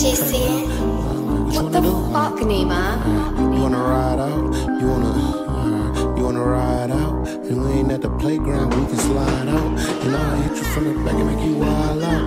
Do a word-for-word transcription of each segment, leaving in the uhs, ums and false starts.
J C. What the fuck, Nima? You wanna ride out? You wanna, uh, you wanna ride out? And we ain't at the playground, we can slide out. And I'll hit you from the back and make you wild out.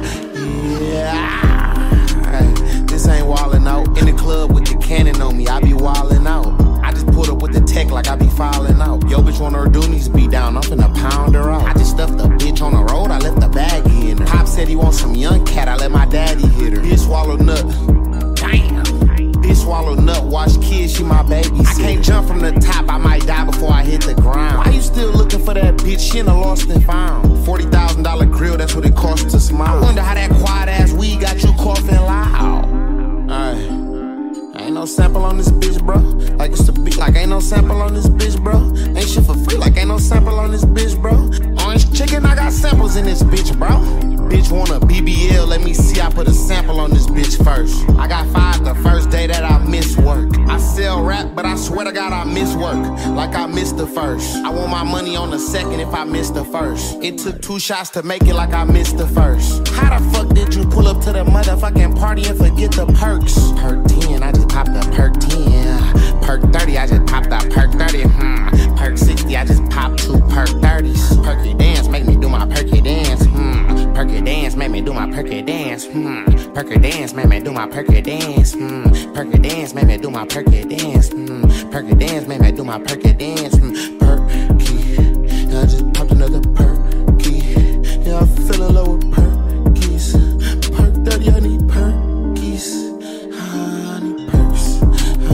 Yeah. Hey, this ain't wildin' out. In the club with the cannon on me, I be wildin' out. I just pulled up with the tech like I be filing out. Yo, bitch want her doonies be down, I'm finna pound her out. I just stuffed the bitch on the road, I left the baggie in her. Pop said he wants some young cat, I let my daddy hit her. Bitch swallow nut. Damn. Bitch swallow nut, watch kids, she my baby. I can't jump from the top, I might die before I hit the ground. Why you still looking for that bitch? She in a lost and found. forty thousand dollar grill, that's what it costs to smile. I wonder how that quiet ass weed got you coughing loud. Alright. Ain't no sample on this bitch, bro. Like it's the beat, like ain't no sample on this bitch, bro. Ain't shit for free, like ain't no sample on this bitch, bro. Orange chicken, I got samples in this bitch, bro. Bitch want a B B L, let me see, I put a sample on this bitch first. I got five the first day that I miss work. I sell rap, but I swear to God I miss work. Like I missed the first. I want my money on the second if I missed the first. It took two shots to make it like I missed the first. How the fuck did you pull up to the motherfucking party and forget the perks? Perc ten, I just popped the Perc ten. Perc thirty, I just popped the Perc thirty. Hmm. Perc sixty, I just popped two Perc thirties. Perky dance, make me do my perky dance. Hmm. Perky dance, make me do my perky dance. Hmm. Perky dance, make me do my perky dance. Hmm. Perky dance, make me do my perky dance. Hmm. Perky dance, make me do my perky dance. Hmm. Perky, I just popped another perky. Yeah, I'm feeling low with perkies. Perc thirty, I need perkies. I need perks. I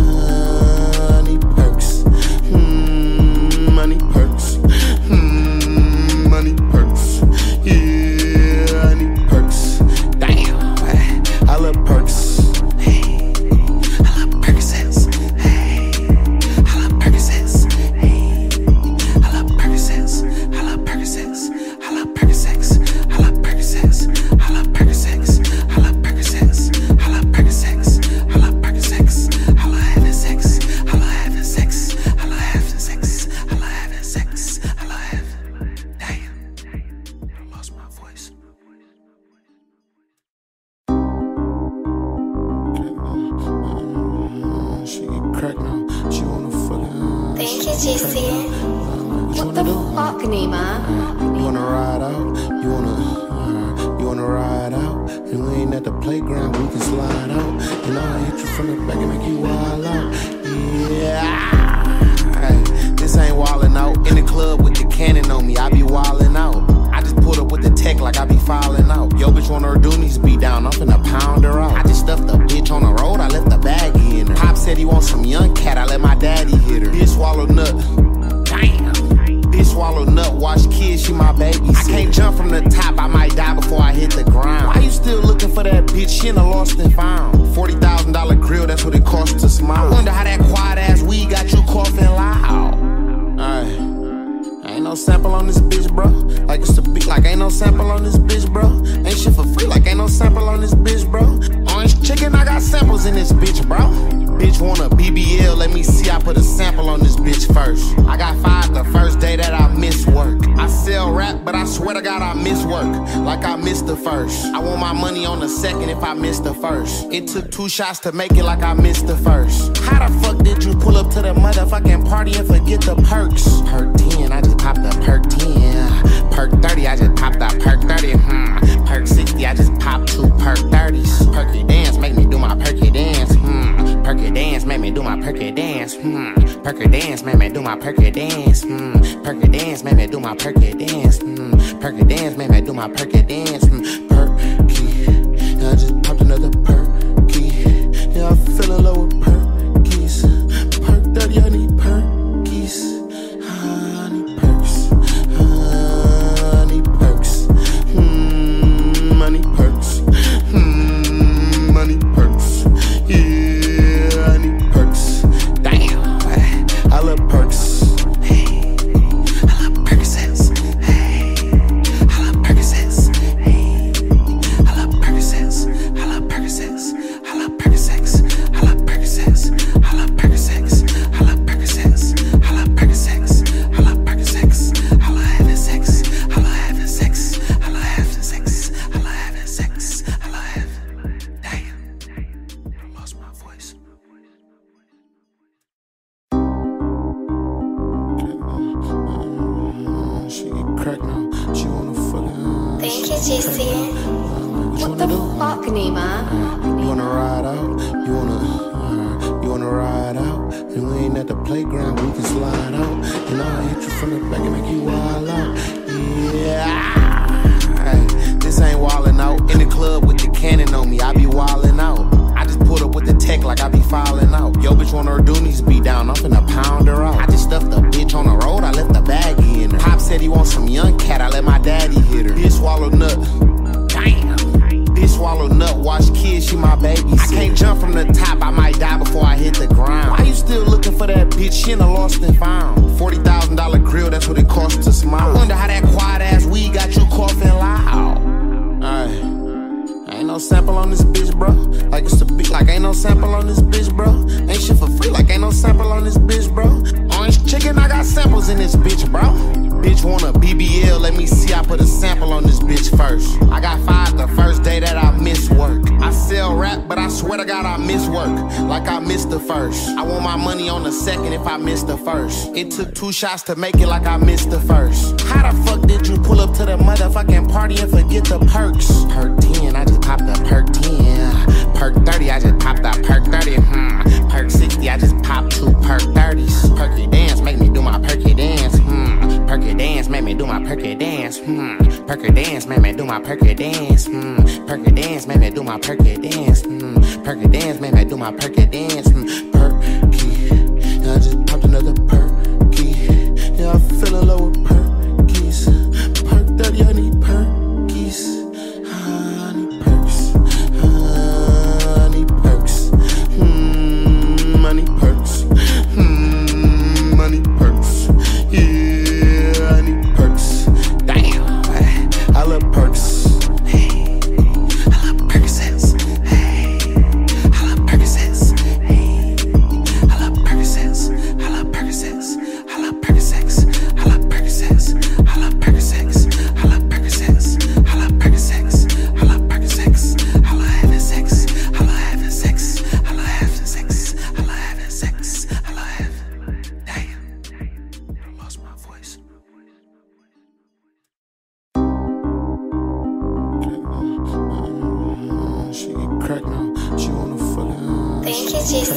need perks. Hmm. I need perks. Hmm. I need perks. Yeah. I need perks. Damn, I love perks. Hey, I love Perc Sex. Hey, I love Perc Sex. Hey, I love Perc Sex. I love Perc Sex. I love Perc Sex. I love Perc Sex. I love Perc Sex. I love Perc Sex. I love Perc Sex. I love Perc Sex. I love having sex. I love having sex. I love having sex. I love having sex. I love having. Damn, I lost my voice. She get cracked now. She wanna fucking. Thank you, J C. What the fuck, Nima? You wanna ride out? You wanna, uh, you wanna ride out? And we ain't at the playground, we can slide out. And I'll hit you from the back and make you wild out. Yeah. Hey, this ain't wildin' out. In the club with the cannon on me, I be wildin' out. I just pulled up with the tech like I be filing out. Yo, bitch want her doonies be down, I'm finna pound her out. I just stuffed the bitch on the road, I left the baggie in her. Pop said he wants some young cat, I let my daddy hit her. Bitch swallow nut. Damn. Bitch swallow nut, watch kids, she my baby. I can't jump from the top, I might die before I hit the ground. Why you still looking for that bitch? She in a lost and found. forty thousand dollar grill, that's what it costs to smile. I wonder how that quiet ass weed got you coughing loud. Alright. Ain't no sample on this bitch, bro. Like it's the beat, like ain't no sample on this bitch, bro. Ain't shit for free, like ain't no sample on this bitch, bro. Orange chicken, I got samples in this bitch, bro. Bitch want a B B L, let me see, I put a sample on this bitch first. I got five the first day that I miss work. I sell rap, but I swear to God I miss work. Like I missed the first. I want my money on the second if I missed the first. It took two shots to make it like I missed the first. How the fuck did you pull up to the motherfucking party and forget the perks? Perc ten, I just popped the Perc ten. Perc thirty, I just popped the Perc thirty. Hmm. Perc sixty, I just popped two Perc thirties. Perky dance, make me do my perky dance. Hmm. Perky dance, make me do my perky dance. Hmm. Perky dance, make me do my perky dance. Hmm. Perky dance, make me do my perky dance. Hmm. Perky dance, make me do my perky dance. Hmm. Perky, I just popped another perky. Yeah, I'm feeling low with perkies. Perc thirty, I need perkies. I need perks. I need perks. Hmm. I need perks. Hmm. I need perks. Yeah. I need perks. Damn, I love perks. Hey, I love Perc Sex. Hey, I love Perc Sex. Hey, I love Perc Sex. I crack now. She wanna fucking. Thank you, J C. What the fuck, Nima? You wanna ride out? You wanna, uh, you wanna ride out? And we ain't at the playground, we can slide out. And I'll hit you from the back and make you wild out. Yeah. Hey, this ain't wildin' out. In the club with the cannon on me, I be wildin' out. I just pulled up with the tech like I be filing out. Yo, bitch wanna her doonies be down, I'm finna pound her out. I just stuffed the bitch on the road, I left the baggie in her. Pop said he want some young cat, I let my daddy hit her. Bitch swallow nut. Damn. Bitch swallow nut, watch kids, she my baby. I can't jump from the top, I might die before I hit the ground. Why you still looking for that bitch? She in the lost and found. forty thousand dollar grill, that's what it costs to smile. I wonder how that quiet ass weed got you coughing loud. Alright. Ain't no sample on this bitch, bro. Like it's a beat, like ain't no sample on this bitch, bro. Ain't shit for free, like ain't no sample on this bitch, bro. Orange chicken, I got samples in this bitch, bro. Bitch want a B B L, let me see, I put a sample on this bitch first. I got five the first day that I miss work. I sell rap, but I swear to God I miss work, like I missed the first. I want my money on the second if I missed the first. It took two shots to make it like I missed the first. How the fuck did you pull up to the motherfucking party and forget the perks? Perc ten, I just popped the Perc ten. Perc thirty, I just popped that Perc thirty. Hmm. Perc sixty, I just popped two Perc thirties. Perky dance, make me do my perky dance. Hmm. Perky dance, make me do my perky dance. Hmm. Perky dance, make me do my perky dance. Hmm. Perky dance, make me do my perky dance. Hmm. Perky dance, make me do my perky dance. Hmm. Perky, I just popped another perky. Yeah, I fell in love with perkies. Perc thirty, I need perkies. I need perks. I need perks. Hmm. I need perks. Hmm. I need perks. Yeah, I need perks. Damn, I love perks. Hey, I love Perc Sex. Hey, I love Perc Sex. Hey, I love Perc Sex. I love Perc Sex. I love Perc Sex. I love Perc Sex. I love Perc Sex. I love Perc Sex. I love Perc Sex. I love Perc Sex. I love having sex. I love having sex. I love having sex. I love having sex. I love having. Damn, I lost my voice. She get crack now. She wanna fucking. Thank you, J C.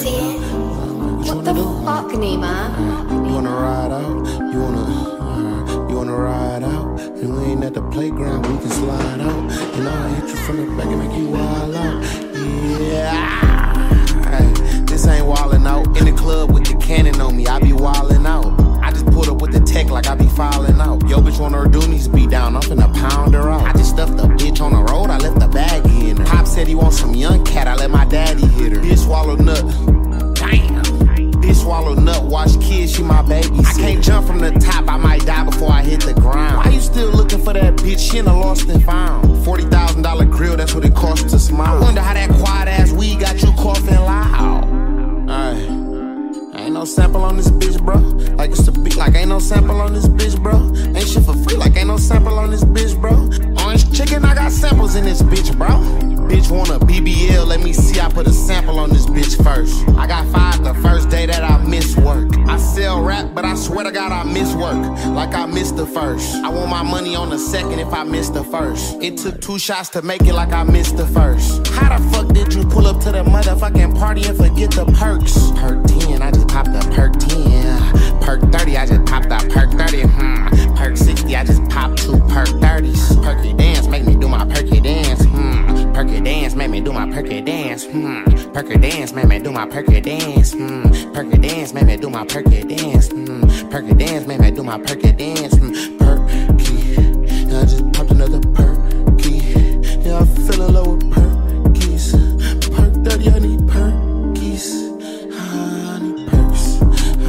What the fuck, Nima? You wanna ride out? You wanna, uh, you wanna ride out? And we ain't at the playground, we can slide out. And I'll hit you from the back and make you wild out. Yeah. Hey, this ain't wildin' out. In the club with the cannon on me, I be wildin' out. I just pulled up with the tech like I be filing out. Yo, bitch wanna her doonies be down, I'm finna pound her out. I just stuffed the bitch on the road, I left the baggie in her. Pop said he want some young cat, I let my daddy hit her. Bitch swallow nut. Damn. Bitch swallow nut, watch kids, she my baby. I can't jump from the top, I might die before I hit the ground. Why you still looking for that bitch? She in the lost and found. forty thousand dollar grill, that's what it costs to smile. I wonder how that quiet ass weed got you coughing loud. Alright. Ain't no sample on this bitch, bro. Like it's a beat, like ain't no sample on this bitch, bro. Ain't shit for free, like ain't no sample on this bitch, bro. Orange chicken, I got samples in this bitch, bro. Bitch want a B B L, let me see, I put a sample on this bitch first. I got five the first day that I miss work. I sell rap, but I swear to God I miss work, like I missed the first. I want my money on the second if I missed the first. It took two shots to make it like I missed the first. How the fuck did you pull up to the motherfucking party and forget the perks? Perc ten, I just popped the Perc ten. Perc thirty, I just popped that Perc thirty. Hmm. Perc sixty, I just popped two Perc thirties. Perky dance, make me do my perky dance. Hmm. Perky dance, make me do my perky dance. Hmm. Perky dance, make me do my perky dance. Hmm. Perky dance, make me do my perky dance. Hmm. Perky dance, make me do my perky dance. Hmm. Perky, I just popped another perky. Yeah, I fell in love with perkies. Perc thirty, I need perkies. I need perks. I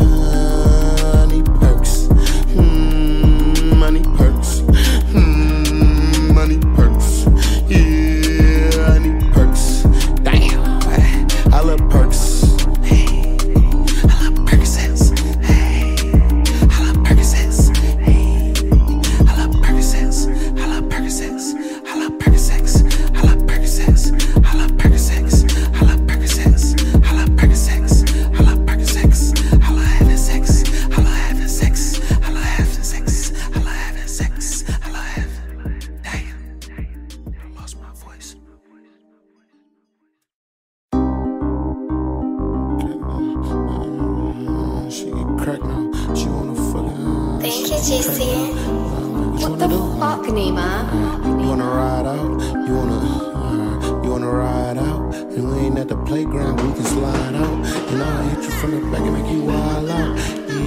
need perks. Hmm. I need perks. Hmm. I need perks. Yeah, I need perks. Damn, I love perks. Hey, I love Perc Sex. Hey, I love Perc Sex. Hey, What the fuck, Nima? You wanna ride out? You wanna, uh, you wanna ride out? And we ain't at the playground, we can slide out. And I'll hit you from the back and make you wild out.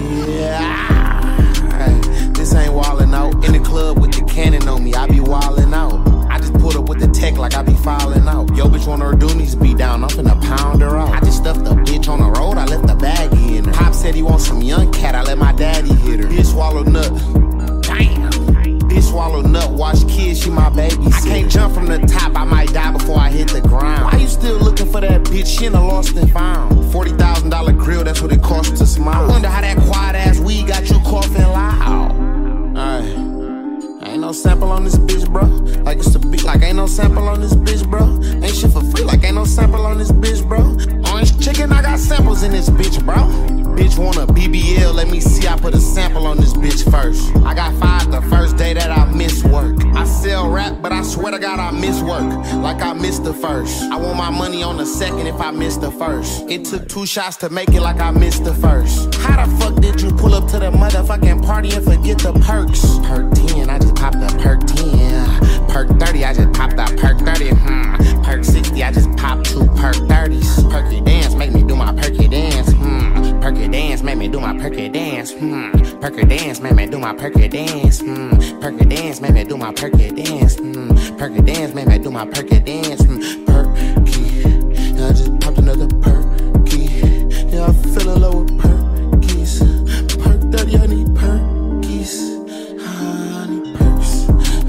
Yeah. Hey, this ain't wildin' out. In the club with the cannon on me, I be wildin' out. I just pulled up with the tech like I be filing out. Yo, bitch want her doonies be down, I'm finna pound her out. I just stuffed the bitch on the road, I left the baggie in her. Pop said he want some young cat, I let my daddy hit her. Bitch swallow nut. Damn. Bitch swallow nut, watch kids, she my baby. I can't jump from the top, I might die before I hit the ground. Why you still looking for that bitch? She in the lost and found. forty thousand dollar grill, that's what it costs to smile. I wonder how that quiet ass weed got you coughing loud. Alright. Ain't no sample on this bitch, bro. Like it's a beat, like ain't no sample on this bitch, bro. Ain't shit for free, like ain't no sample on this bitch, bro. Orange chicken, I got samples in this bitch, bro. Bitch want a B B L, let me see, I put a sample on this bitch first. I got five the first day that I miss work. I sell rap, but I swear to God I miss work, like I missed the first. I want my money on the second if I missed the first. It took two shots to make it like I missed the first. How the fuck did you pull up to the motherfucking party and forget the perks? Perc ten, I just popped the Perc ten. Perc thirty, I just popped that Perc thirty. Hmm. Perc sixty, I just popped two Perc thirties. Perky dance, make me do my perky dance. Hmm. Perky dance, make me do my perky dance. Hmm. Perky dance, make me do my perky dance. Hmm. Perky dance, make me do my perky dance. Hmm. Perky dance, make me do my perky dance. Hmm. Perky, and I just popped another perky. Yeah, I'm feeling low with perkies. Perc thirty, I need perkies. I need perks.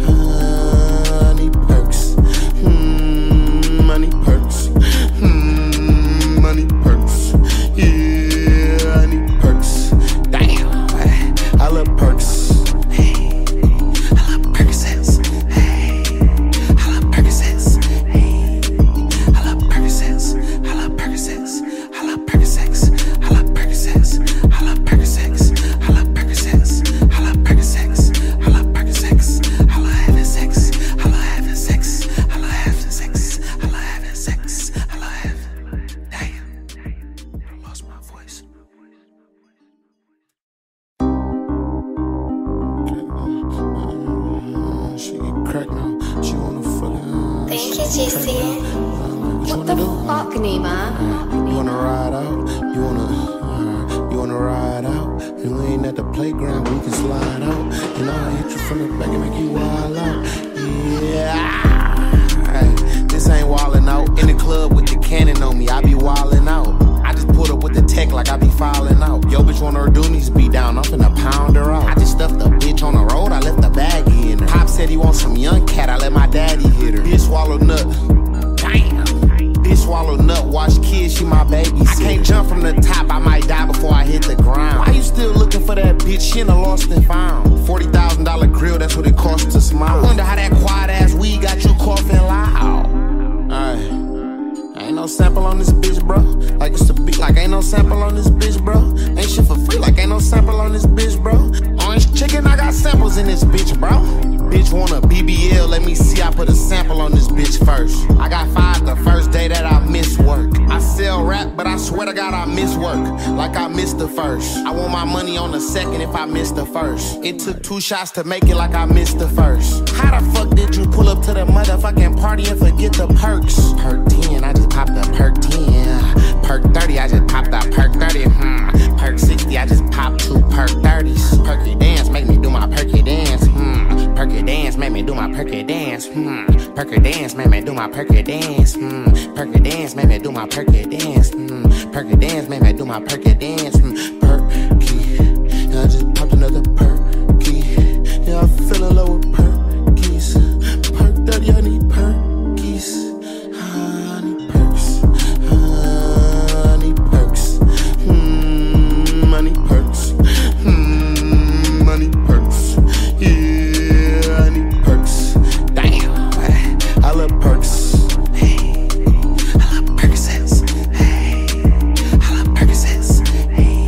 I need perks. Hmm. I need perks. Hmm. I need perks. Yeah, I need perks. Damn, I love perks. Hey, I love Perc Sex. Hey, I love Perc Sex. Hey, I love Perc Sex. I love Perc Sex. I love Perc Sex. I love Perc Sex. I love Perc Sex. I love Perc Sex. I love Perc Sex. I love Perc Sex. I love having sex. I love having sex. I love having sex. I love having sex. I love having. Damn, I lost my voice. She get cracked now. She wanna fucking. Thank you, J C. What the fuck, Nima? You wanna ride out? You wanna, uh, you wanna ride out? And we ain't at the playground, we can slide out. And I'll hit you from the back and make you wild out. Yeah. Hey, this ain't wildin' out. In the club with the cannon on me, I be wildin' out. I just pulled up with the tech like I be filing out. Yo, bitch want her doonies be down, I'm finna pound her out. I just stuffed the bitch on the road, I left the baggie in her. Pop said he want some young cat, I let my daddy hit her. Bitch swallow nut. Damn. Bitch swallow nut, watch kids, she my baby. I can't jump from the top, I might die before I hit the ground. Why you still looking for that bitch? She in the lost and found. forty thousand dollar grill, that's what it costs to smile. I wonder how that quiet ass weed got you coughing loud. Alright. Ain't no sample on this bitch, bro. Like it's a beat, like ain't no sample on this bitch, bro. Ain't shit for free, like ain't no sample on this bitch, bro. Orange chicken, I got samples in this bitch, bro. Bitch want a B B L, let me see, I put a sample on this bitch first. I got five the first day that I miss work. I sell rap, but I swear to God I miss work, like I missed the first. I want my money on the second if I missed the first. It took two shots to make it like I missed the first. How the fuck did you pull up to the motherfucking party and forget the perks? Perc ten, I just popped the Perc ten. Perc thirty, I just popped that Perc thirty. Hmm. Perc sixty, I just popped two Perc thirties. Perky dance, make me do my perky dance. Hmm. Perky dance, make me do my perky dance. Hmm. Perky dance, make me do my perky dance. Hmm. Perky dance, make me do my perky dance. Hmm. Perky dance, make me do my perky dance. Hmm. Perky, and I just popped another perky. Yeah, I'm feeling low with perkies. Perc thirty, I need perkies. I need perks. I need perks. Hmm. I need perks. Hmm. I need perks. Yeah, I need perks. Damn, I love perks. Hey, I love Perc Sex. Hey, I love Perc Sex. Hey.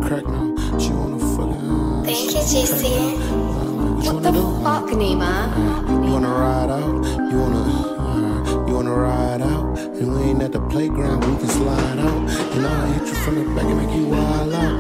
crack now. She wanna fucking. Thank you, J C. What the fuck, Nima? You wanna ride out? You wanna, uh, you wanna ride out? And we ain't at the playground, we can slide out. And I'll hit you from the back and make you wild out.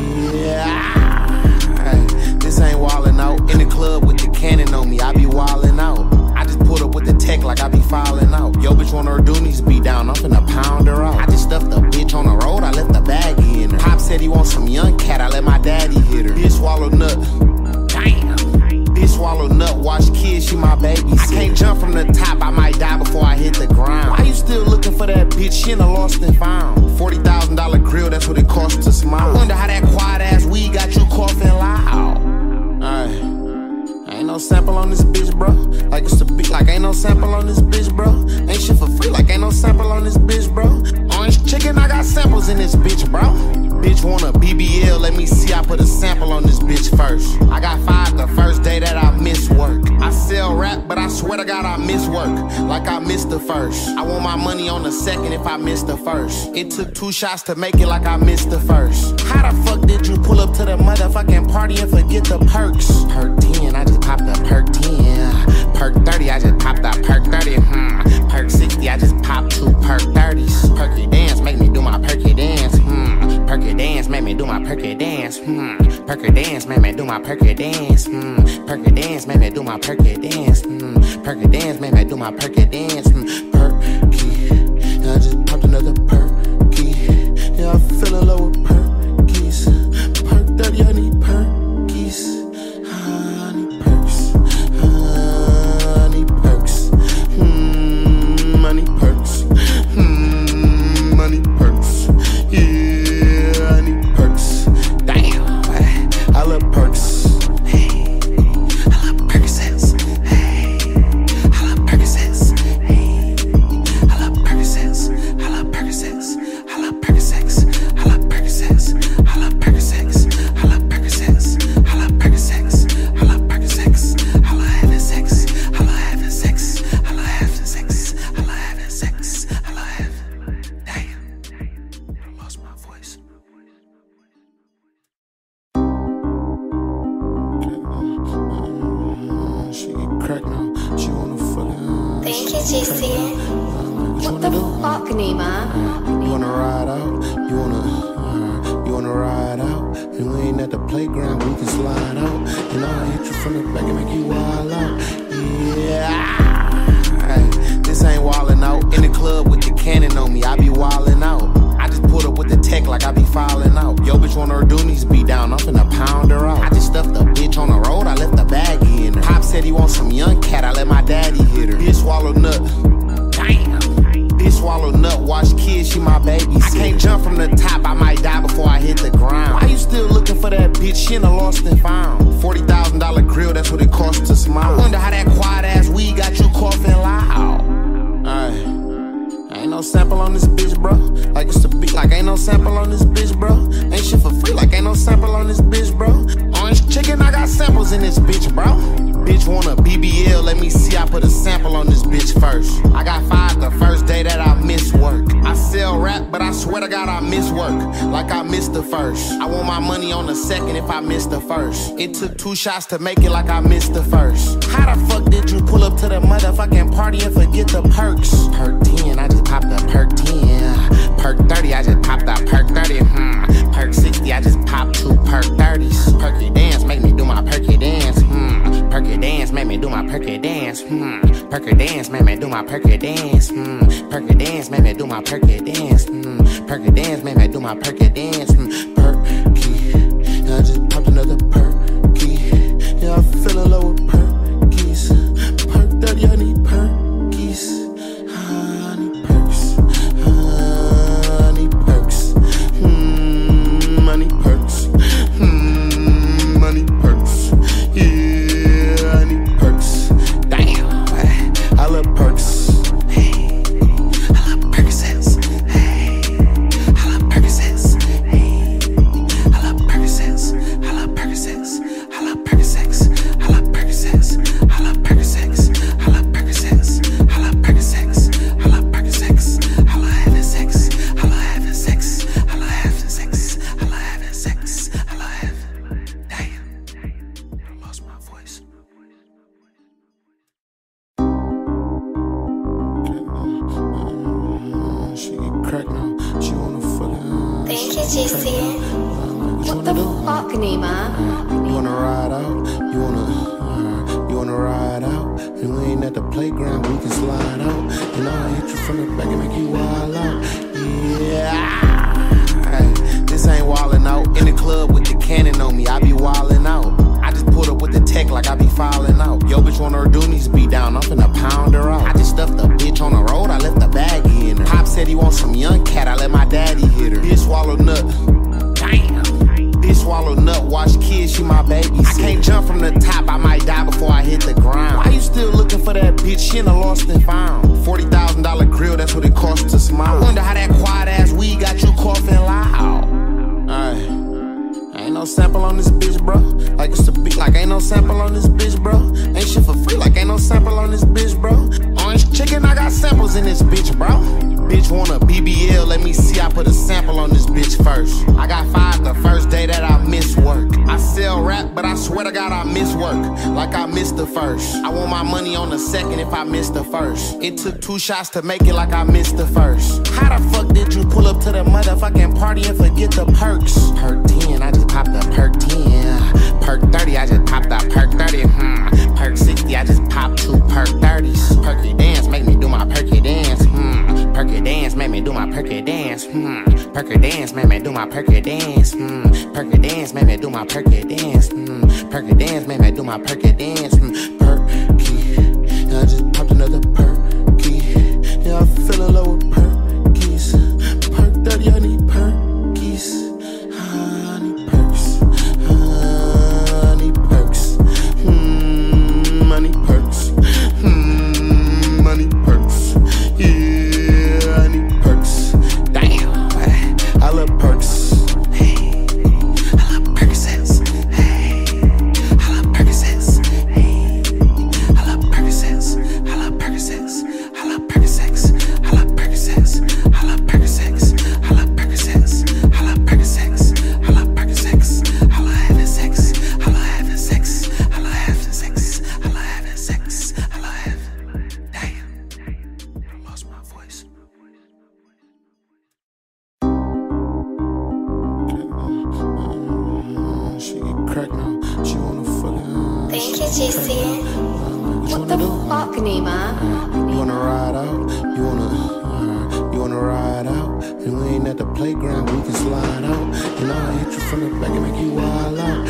Yeah. Hey, this ain't wildin' out. In the club with the cannon on me, I be wildin' out. I just pulled up with the tech like I be filing out. Yo, bitch wanna her doonies be down, I'm finna pound her out. I just stuffed the bitch on the road, I left the baggie in her. Pop said he wants some young cat, I let my daddy hit her. Bitch swallow nut. Damn. Bitch swallow nut, watch kids, she my baby. I can't jump from the top, I might die before I hit the ground. Why you still looking for that bitch? She in a lost and found. forty thousand dollar grill, that's what it costs to smile. I wonder how that quiet ass weed got you coughing loud. Alright, ain't no sample on this bitch, bro. Like it's a beat, like ain't no sample on this bitch, bro. Ain't shit for free, like ain't no sample on this bitch, bro. Orange chicken, I got samples in this bitch, bro. Bitch want a B B L, let me see, I put a sample on this bitch first. I got five the first day that I miss work. I sell rap, but I swear to God I miss work, like I missed the first. I want my money on the second if I missed the first. It took two shots to make it like I missed the first. How the fuck did you pull up to the motherfucking party and forget the perks? Perc ten, I just popped the Perc ten. Perc thirty, I just popped that Perc thirty. Hmm. Perc sixty, I just popped two Perc thirties. Perky dance, make me do my perky dance. Hmm. Perky dance, make me do my perky dance. Hmm. Perky dance, make me do my perky dance. Hmm. Perky dance, make me do my perky dance. Hmm. Perky dance, make me do my perky dance. Hmm. Perky, I just popped another perky. Yeah, I'm feeling low with perkies. Perc thirty, I need perkies. I need perks. I need perks. Hmm. I need perks. Hmm. I need perks. Yeah. I love perks. Hey, I love Perc Sex. Hey, I love Perc Sex. Hey, I love Perc Sex. I love Perc Sex. I love Perc Sex. I love Perc Sex. I love Perc Sex. I love Perc Sex. I love Perc Sex. I love Perc Sex. I love having sex. I love having sex. I love having sex. I love having sex. I love having. Damn, I lost my voice. She get crack now. She wanna fucking. Thank you, J C. What the fuck, Nima? You wanna ride out? You wanna, uh, you wanna ride out? And we ain't at the playground, we can slide out. And I'll hit you from the back and make you wild out. Yeah. Hey, this ain't wildin' out. In the club with the cannon on me, I be wildin' out. I just pulled up with the tech like I be filing out. Yo, bitch wanna her doonies be down, I'm finna pound her out. I just stuffed the bitch on the road, I left the baggie in her. Pop said he wants some young cat, I let my daddy hit her. Bitch swallow nut. Damn. Bitch swallow nut, watch kids, she my baby. I can't jump from the top, I might die before I hit the ground. Why you still looking for that bitch? She in a lost and found. forty thousand dollar grill, that's what it costs to smile. I wonder how that quiet ass weed got you coughing loud. Alright, ain't no sample on this bitch, bro. Like it's a beat, like ain't no sample on this bitch, bro. Ain't shit for free, like ain't no sample on this bitch, bro. Orange chicken, I got samples in this bitch, bro. Bitch want a B B L, let me see, I put a sample on this bitch first. I got five the first day that I miss work. I sell rap, but I swear to God I miss work, like I missed the first. I want my money on the second if I missed the first. It took two shots to make it like I missed the first. How the fuck did you pull up to the motherfucking party and forget the perks? Perc ten, I just popped the Perc ten. Perc thirty, I just popped that Perc thirty. Hmm. Perc sixty, I just popped two Perc thirties. Perky dance, make me do my perky dance. Hmm. Perky dance, make me do my perky dance. Hmm. Perky dance, make me do my perky dance. Hmm. Perky dance, make me do my perky dance. Hmm. Perky dance, make me do my perky dance. Hmm. Perky, I just popped another perky. Yeah, I'm feeling low with perkies. Perc thirty, I need perkies. I need perks. I need perks. Hmm. I need perks. Hmm. I need perks. Yeah, I need perks. Damn, I love perks. Hey, I love Perc Sex. Hey, I love Perc Sex. Hey, I love Perc Sex. I love Perc Sex. I love Perc Sex. I love Perc crack now. She wanna fucking. Thank you, J C. What the fuck, Nima? You wanna ride out? You wanna, uh, you wanna ride out? And we ain't at the playground, we can slide out. And I'll hit you from the back and make you wild out. Yeah. Hey, this ain't wildin' out. In the club with the cannon on me, I be wildin' out. I just pulled up with the tech like I be filing out. Yo, bitch wanna her doonies be down, I'm finna pound her out. I just stuffed the bitch on the road, I left the baggie in her. Pop said he wants some young cat, I let my daddy hit her. Bitch swallow nut. Damn. Bitch swallow nut, watch kids, she my baby. I can't jump from the top, I might die before I hit the ground. Why you still looking for that bitch? She in the lost and found. forty thousand dollar grill, that's what it costs to smile. I wonder how that quiet ass weed got you coughing loud. Alright. Ain't no sample on this bitch, bro. Like it's a beat, like ain't no sample on this bitch, bro. Ain't shit for free, like ain't no sample on this bitch, bro. Orange chicken, I got samples in this bitch, bro. Bitch want a B B L, let me see, I put a sample on this bitch first. I got five the first day that I miss work. I sell rap, but I swear to God I miss work, like I missed the first. I want my money on the second if I missed the first. It took two shots to make it like I missed the first. How the fuck did you pull up to the motherfucking party and forget the perks? Perc ten, I just popped the Perc ten. Perc thirty, I just popped the Perc thirty. Hmm. Perc sixty, I just popped two Perc thirties. Perky dance, make me do my perky dance. Hmm. Perky dance, make me do my perky dance. Hmm. Perky dance, make me do my perky dance. Hmm. Perky dance, make me do my perky dance. Hmm. Perky dance, make me do my perky dance. Hmm. Perky, I just popped another perky. Yeah, I fell in love with perkies. Perc thirty, I need perkies. I need perks. I need perks. Hmm. I need perks. Hmm. I need perks. Yeah, I need perks. Damn, I love perks. Hey, I love Perc Sex. Hey, I love Perc Sex. Hey, I love Perc Sex. I love Perc Sex. I love Perc Sex. I love Perc Sex. I love Perc Sex. I love Perc Sex. I love Perc Sex. I love Perc Sex. I love having sex. I love having sex. I love having sex. I love having sex. I love having. Damn, I lost my voice. She get crack now. She wanna fucking. Thank you, J C. What the fuck, Nima? You wanna ride out? You wanna, uh, you wanna ride out? And we ain't at the playground, we can slide out. And I'll hit you from the back and make you wild out.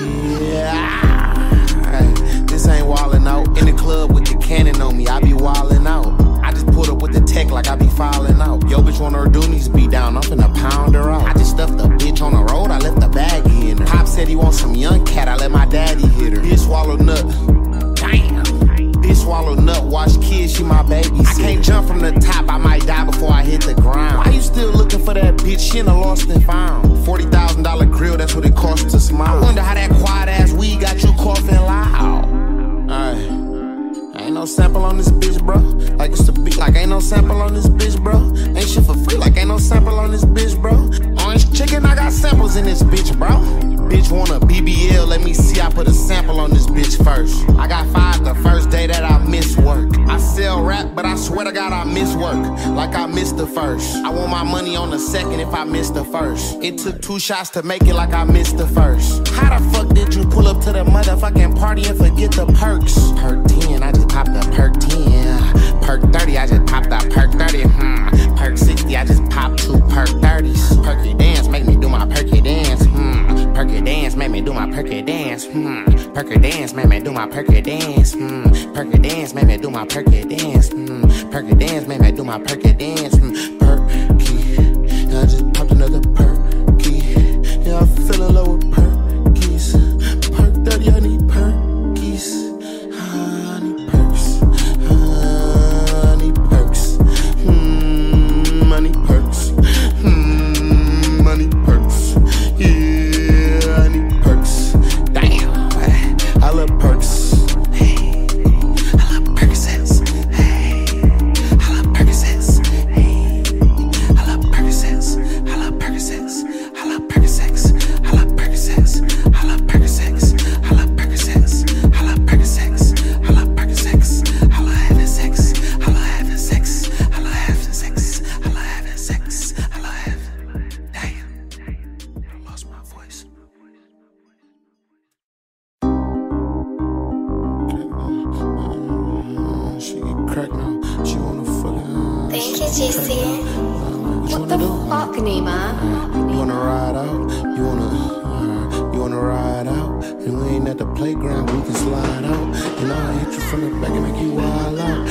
Yeah. Hey, this ain't wildin' out. In the club with the cannon on me, I be wildin' out. I just pulled up with the tech like I be filing out. Yo, bitch wanna her doonies be down, I'm finna pound her out. I just stuffed the bitch on the road, I left the baggie in her. Pop said he wants some young cat, I let my daddy hit her. Bitch swallow nut. Damn. Bitch swallow nut, watch kids, she my baby. I can't jump from the top, I might die before I hit the ground. Why you still looking for that bitch? She in the lost and found. forty thousand dollar grill, that's what it costs to smile. I wonder how that quiet ass weed got you coughing loud. Alright. Ain't no sample on this bitch, bro. Like it's a beat, like ain't no sample on this bitch, bro. Ain't shit for free, like ain't no sample on this bitch, bro. Orange chicken, I got samples in this bitch, bro. Bitch want a B B L, let me see, I put a sample on this bitch first. I got five the first day that I miss work. I sell rap, but I swear to God I miss work, like I missed the first. I want my money on the second if I missed the first. It took two shots to make it like I missed the first. How the fuck did you pull up to the motherfucking party and forget the perks? Perc ten, I just popped the Perc ten. Perc thirty, I just popped the Perc thirty. Hmm. Perc sixty, I just popped two Perc thirties. Perky dance, make me do my perky dance. Hmm. Perky dance, make me do my perky dance. Hmm. Perky dance, make me do my perky dance. Hmm. Perky dance, make me do my perky dance. Hmm. Perky dance, make me do my perky dance. Hmm. Perky, I just popped another perky. Yeah, I fell in love with perkies. Perc thirty, I need perkies. I need perks. I need perks. Hmm. I need perks. Hmm. I need perks. Yeah, I need perks. Damn, I love perks. Hey, I love Perc Sex. Hey, I love Perc Sex. Hey, I love Perc Sex. I love Perc Sex. I love Perc Sex. I love Perc G C. What the fuck, Nima? You wanna ride out? You wanna, uh, you wanna ride out? And we ain't at the playground, we can slide out. And I'll hit you from the back and make you wild out.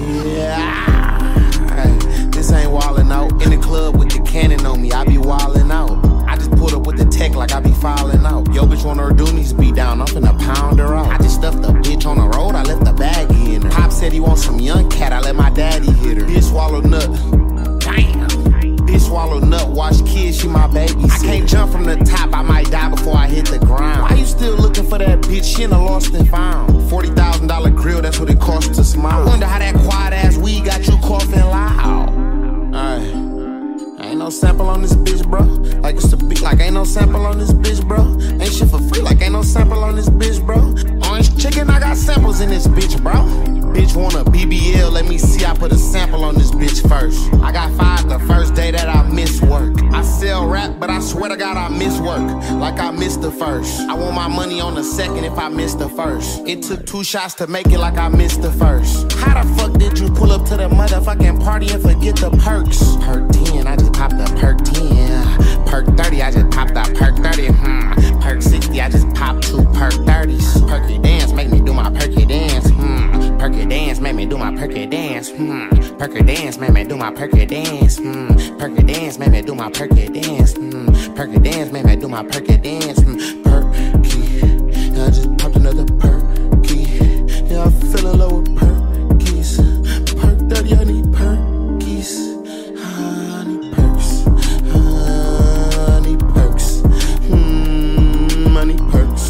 Yeah. Hey, this ain't wildin' out. In the club with the cannon on me, I be wildin' out. I just pulled up with the tech like I be filing out. Yo, bitch want her doonies be down, I'm finna pound her out. I just stuffed the bitch on the road, I left the baggie in her. Pop said he want some young cat, I let my daddy hit her. Bitch swallow nut. Damn. Bitch swallow nut, watch kids, she my baby. I can't jump from the top, I might die before I hit the ground. Why you still looking for that bitch? She in the lost and found. forty thousand dollar grill, that's what it costs to smile. I wonder how that quiet ass weed got you coughing loud. Alright. Ain't no sample on this bitch, bro. Like it's a beat, like ain't no sample on this bitch, bro. Ain't shit for free, like ain't no sample on this bitch, bro. Orange chicken, I got samples in this bitch, bro. Bitch want a B B L, let me see, I put a sample on this bitch first. I got five the first day that I miss work. I sell rap, but I swear to God I miss work. Like I missed the first. I want my money on the second if I missed the first. It took two shots to make it like I missed the first. How the fuck did you pull up to the motherfucking party and forget the perks? Perc ten, I just popped the Perc ten. Perc thirty, I just popped that Perc thirty. Hmm. Perc sixty, I just popped two Perc thirties. Perky dance, make me do my perky dance. Hmm. Perky dance, make me do my perky dance. Hmm. Perky dance, make me do my perky dance. Hmm. Perky dance, make me do my perky dance. Hmm. Perky dance, make me do my perky dance. Hmm. Perky, and I just popped another perky. Yeah, I'm feeling low with perkies. Perc thirty, I need perkies. I need perks. I need perks. Hmm. I need perks.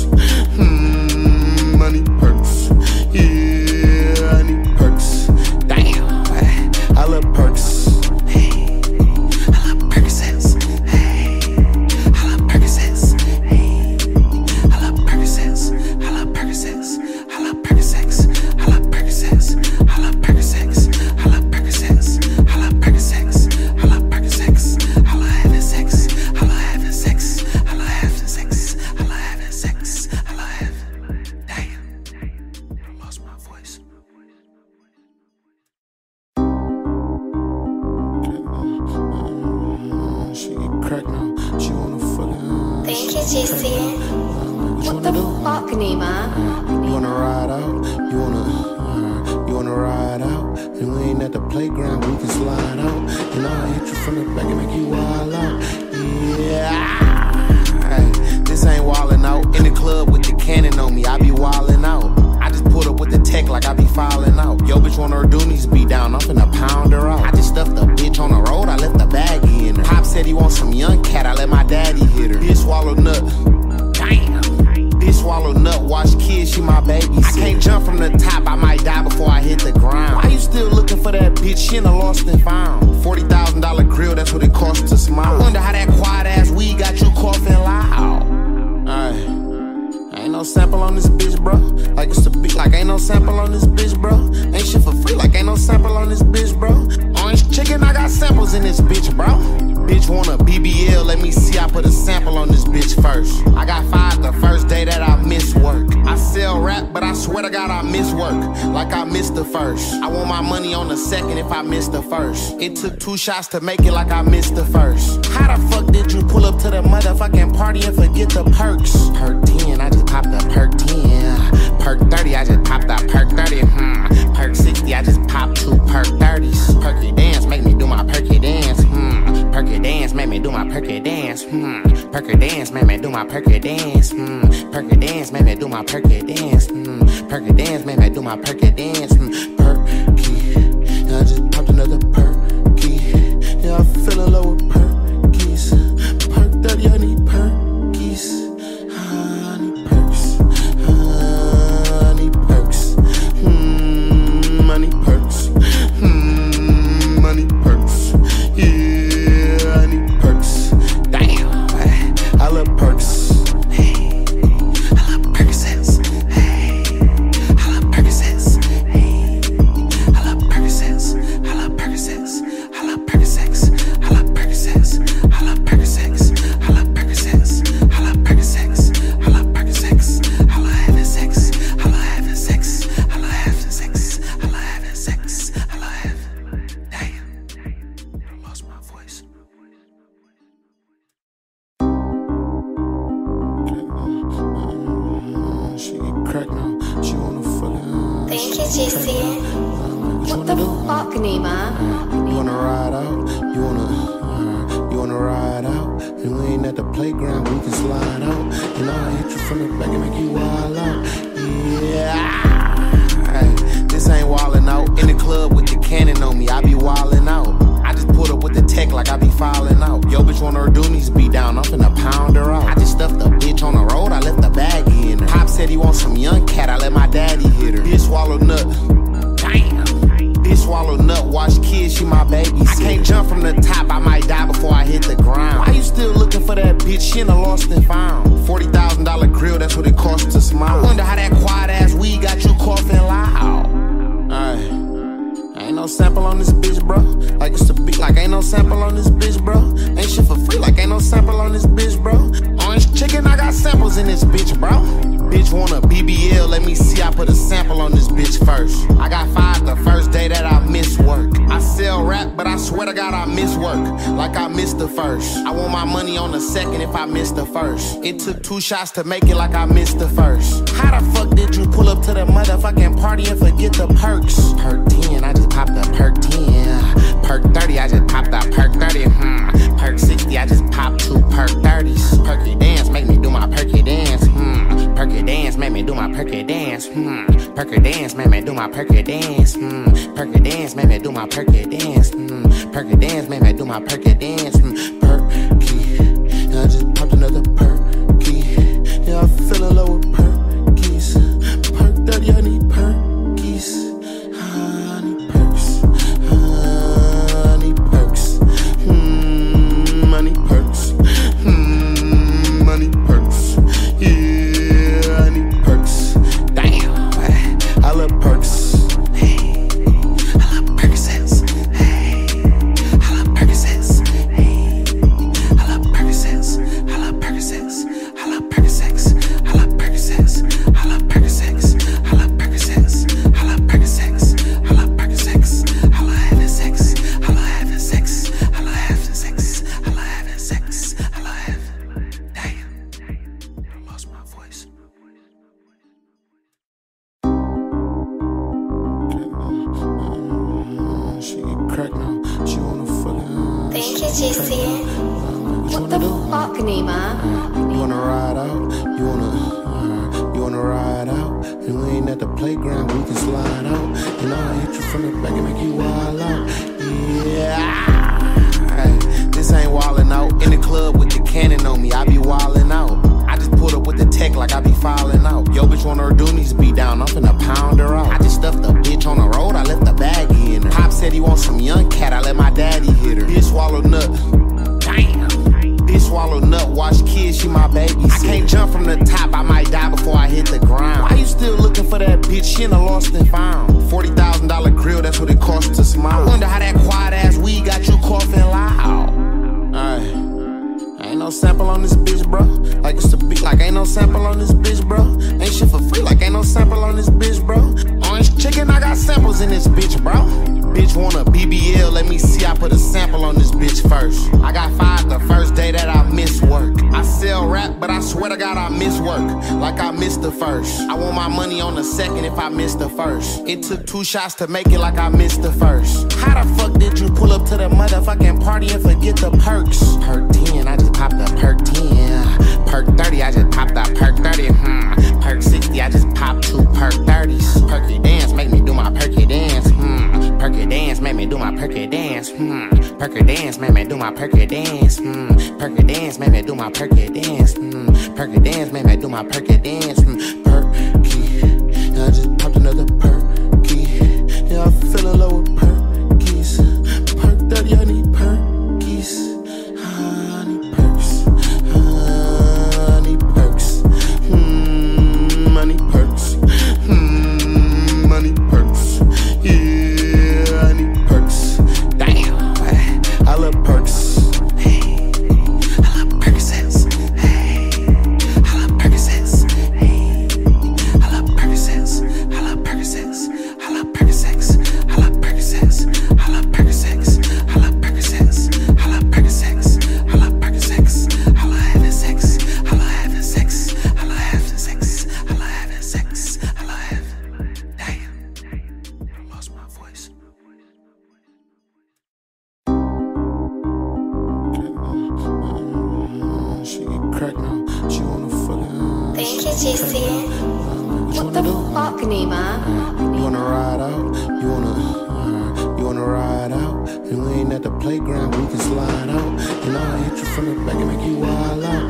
Hmm. I need perks. Yeah, I need perks. Damn, I love perks. Hey, I love Perc Sex. Hey, I love Perc Sex. Hey, I love Perc Sex. I love Perc Sex. I love Perc Sex. I love Perc Sex. I love Perc Sex. I love Perc Sex. I love Perc Sex. I love Perc Sex. I love having sex. I love having sex. I love having sex. I love having sex. I love having. Damn, I lost my voice. She get cracked now. She wanna fucking. Thank you, G C. What the fuck, Nima? You wanna ride out? You wanna, uh, you wanna ride out? And we ain't at the playground, we can slide out. And I'll hit you from the back and make you wild out. Yeah. Hey, this ain't wildin' out. In the club with the cannon on me, I be wildin' out. I just pulled up with the tech like I be filing out. Yo, bitch want her doonies be down, I'm finna pound her out. I just stuffed the bitch on the road, I left the baggie in her. Pop said he want some young cat, I let my daddy hit her. Bitch swallow nut. Damn. Bitch swallow nut, watch kids, she my baby. I can't jump from the top, I might die before I hit the ground. Why you still looking for that bitch? She in the lost and found. forty thousand dollar grill, that's what it costs to smile. I wonder how that quiet ass weed got you coughing loud. Alright. Ain't no sample on this bitch, bro. Like it's a beat, like ain't no sample on this bitch, bro. Ain't shit for free, like ain't no sample on this bitch, bro. Orange chicken, I got samples in this bitch, bro. Bitch want a B B L, let me see, I put a sample on this bitch first. I got five the first day that I miss work. I sell rap, but I swear to God I miss work. Like I missed the first. I want my money on the second if I missed the first. It took two shots to make it like I missed the first. How the fuck did you pull up to the motherfucking party and forget the perks? Perc ten, I just popped the Perc ten. Perc thirty, I just popped that Perc thirty. Hmm. Perc sixty, I just popped two Perc thirties. Perky dance, make me do my perky dance. Hmm. Perky dance, make me do my perky dance. Hmm. Perky dance, make me do my perky dance. Hmm. Perky dance, make me do my perky dance. Hmm. Perky dance, make me do my perky dance. Hmm. Perky, and I just popped another perky. Yeah, I'm feeling low with perkies. Perc thirty, I need perkies. I need perks. I need perks. Hmm. I need perks. Hmm. I need perks. Yeah, I need perks. Damn, I love perks. Hey, I love Perc Sex. Hey, I love Perc Sex. Hey. G C. What the fuck, Nima? You wanna ride out? You wanna, uh, you wanna ride out? And we ain't at the playground, we can slide out. You know, I hit you from the back and make you wild out. Yeah. Hey, this ain't wildin' out. In the club with the cannon on me, I be wildin' out. I just pulled up with the tech like I be filing out. Yo, bitch wanna her doonies be down, I'm finna pound her out. I just stuffed the bitch on the road, I left the baggie in her. Pop said he wants some young cat, I let my daddy hit her. Bitch swallow nut. Damn. Bitch swallow nut, watch kids, she my baby. I can't jump from the top, I might die before I hit the ground. Why you still looking for that bitch? She in a lost and found. forty thousand dollar grill, that's what it costs to smile. I wonder how that quiet ass weed got you coughing loud. Alright. Ain't no sample on this bitch, bro. Like it's a beat, like ain't no sample on this bitch, bro. Ain't shit for free, like ain't no sample on this bitch, bro. Orange chicken, I got samples in this bitch, bro. Bitch want a B B L, let me see, I put a sample on this bitch first. I got five the first day that I miss work. I sell rap, but I swear to God I miss work. Like I missed the first. I want my money on the second if I missed the first. It took two shots to make it like I missed the first. How the fuck did you pull up to the motherfucking party and forget the perks? Perc ten, I just popped the Perc ten. Perc thirty, I just popped that Perc thirty. Hmm. Perc sixty, I just popped two Perc thirties. Perky dance, make me do my perky dance. Hmm. Perky dance, make me do my perky dance. Hmm. Perky dance, make me do my perky dance. Hmm. Perky dance, make me do my perky dance. Hmm. Perky dance, make me do my perky dance. Hmm. Perky, and I just popped another perky. Yeah, I'm feeling low with perkies. Perc thirty, I need perkies. I need perks. I need perks. Hmm. I need perks. Hmm. I need perks. Yeah, I need perks. Damn, I love perks. Hey, I love Perc Sex. Hey, I love Perc Sex. Hey, I love Perc Sex. I love Perc Sex. I love Perc Sex. I love Perc Sex. I love Perc Sex. I love Perc Sex. I love Perc Sex. I love Perc Sex. I love having sex. I love having sex. I love having sex. I love having sex. I love having. Damn, I lost my voice. She get cracked now. She wanna fucking. Thank you, G C. What the fuck, Nima? You wanna ride out? You wanna, uh, you wanna ride out? And we ain't at the playground, we can slide out. You know, I hit you from the back and make you wild out. Yeah. Hey, this ain't wildin' out. In the club with the cannon on me, I be wildin' out. I just pulled up with the tech like I be filing out. Yo, bitch wanna her doonies be down, I'm finna pound her out. I just stuffed the bitch on the road, I left the baggie in her. Pop said he wants some young cat, I let my daddy hit her. Bitch swallow nut. Damn. Bitch swallow nut, watch kids, she my baby. I can't jump from the top, I might die before I hit the ground. Why you still looking for that bitch? She in a lost and found. forty thousand dollar grill, that's what it costs to smile. I wonder how that quiet ass weed got you coughing loud. Alright. Ain't no sample on this bitch, bro. Like it's a beat, like ain't no sample on this bitch, bro. Ain't shit for free, like ain't no sample on this bitch, bro. Orange chicken, I got samples in this bitch, bro. Bitch want a B B L, let me see, I put a sample on this bitch first. I got five the first day that I miss work. I sell rap, but I swear to God I miss work. Like I missed the first. I want my money on the second if I missed the first. It took two shots to make it like I missed the first. How the fuck did you pull up to the motherfucking party and forget the perks? Perc ten, I just popped the Perc ten. Perc thirty, I just popped that Perc thirty. Hmm. Perc sixty, I just popped two Perc thirties. Perky dance, make me do my perky dance. Hmm. Perky dance, make me do my perky dance. Hmm. Perky dance, make me do my perky dance. Hmm. Perky dance, make me do my perky dance. Hmm. Perky dance, make me do my perky dance. Hmm. Perky, and I just popped another perky. Yeah, I'm feeling low with perkies. Perc thirty, I need perkies. I need perks. I need perks. Hmm. I need perks. Hmm. I need perks. Yeah, I need perks. Damn, I love perks. Hey, I love Perc Sex. Hey, I love Perc Sex. Hey, I love Perc Sex. you see? What the fuck, Nima? You wanna ride out? You wanna, uh, you wanna ride out? And we ain't at the playground, we can slide out. And I'll hit you from the back and make you wild out.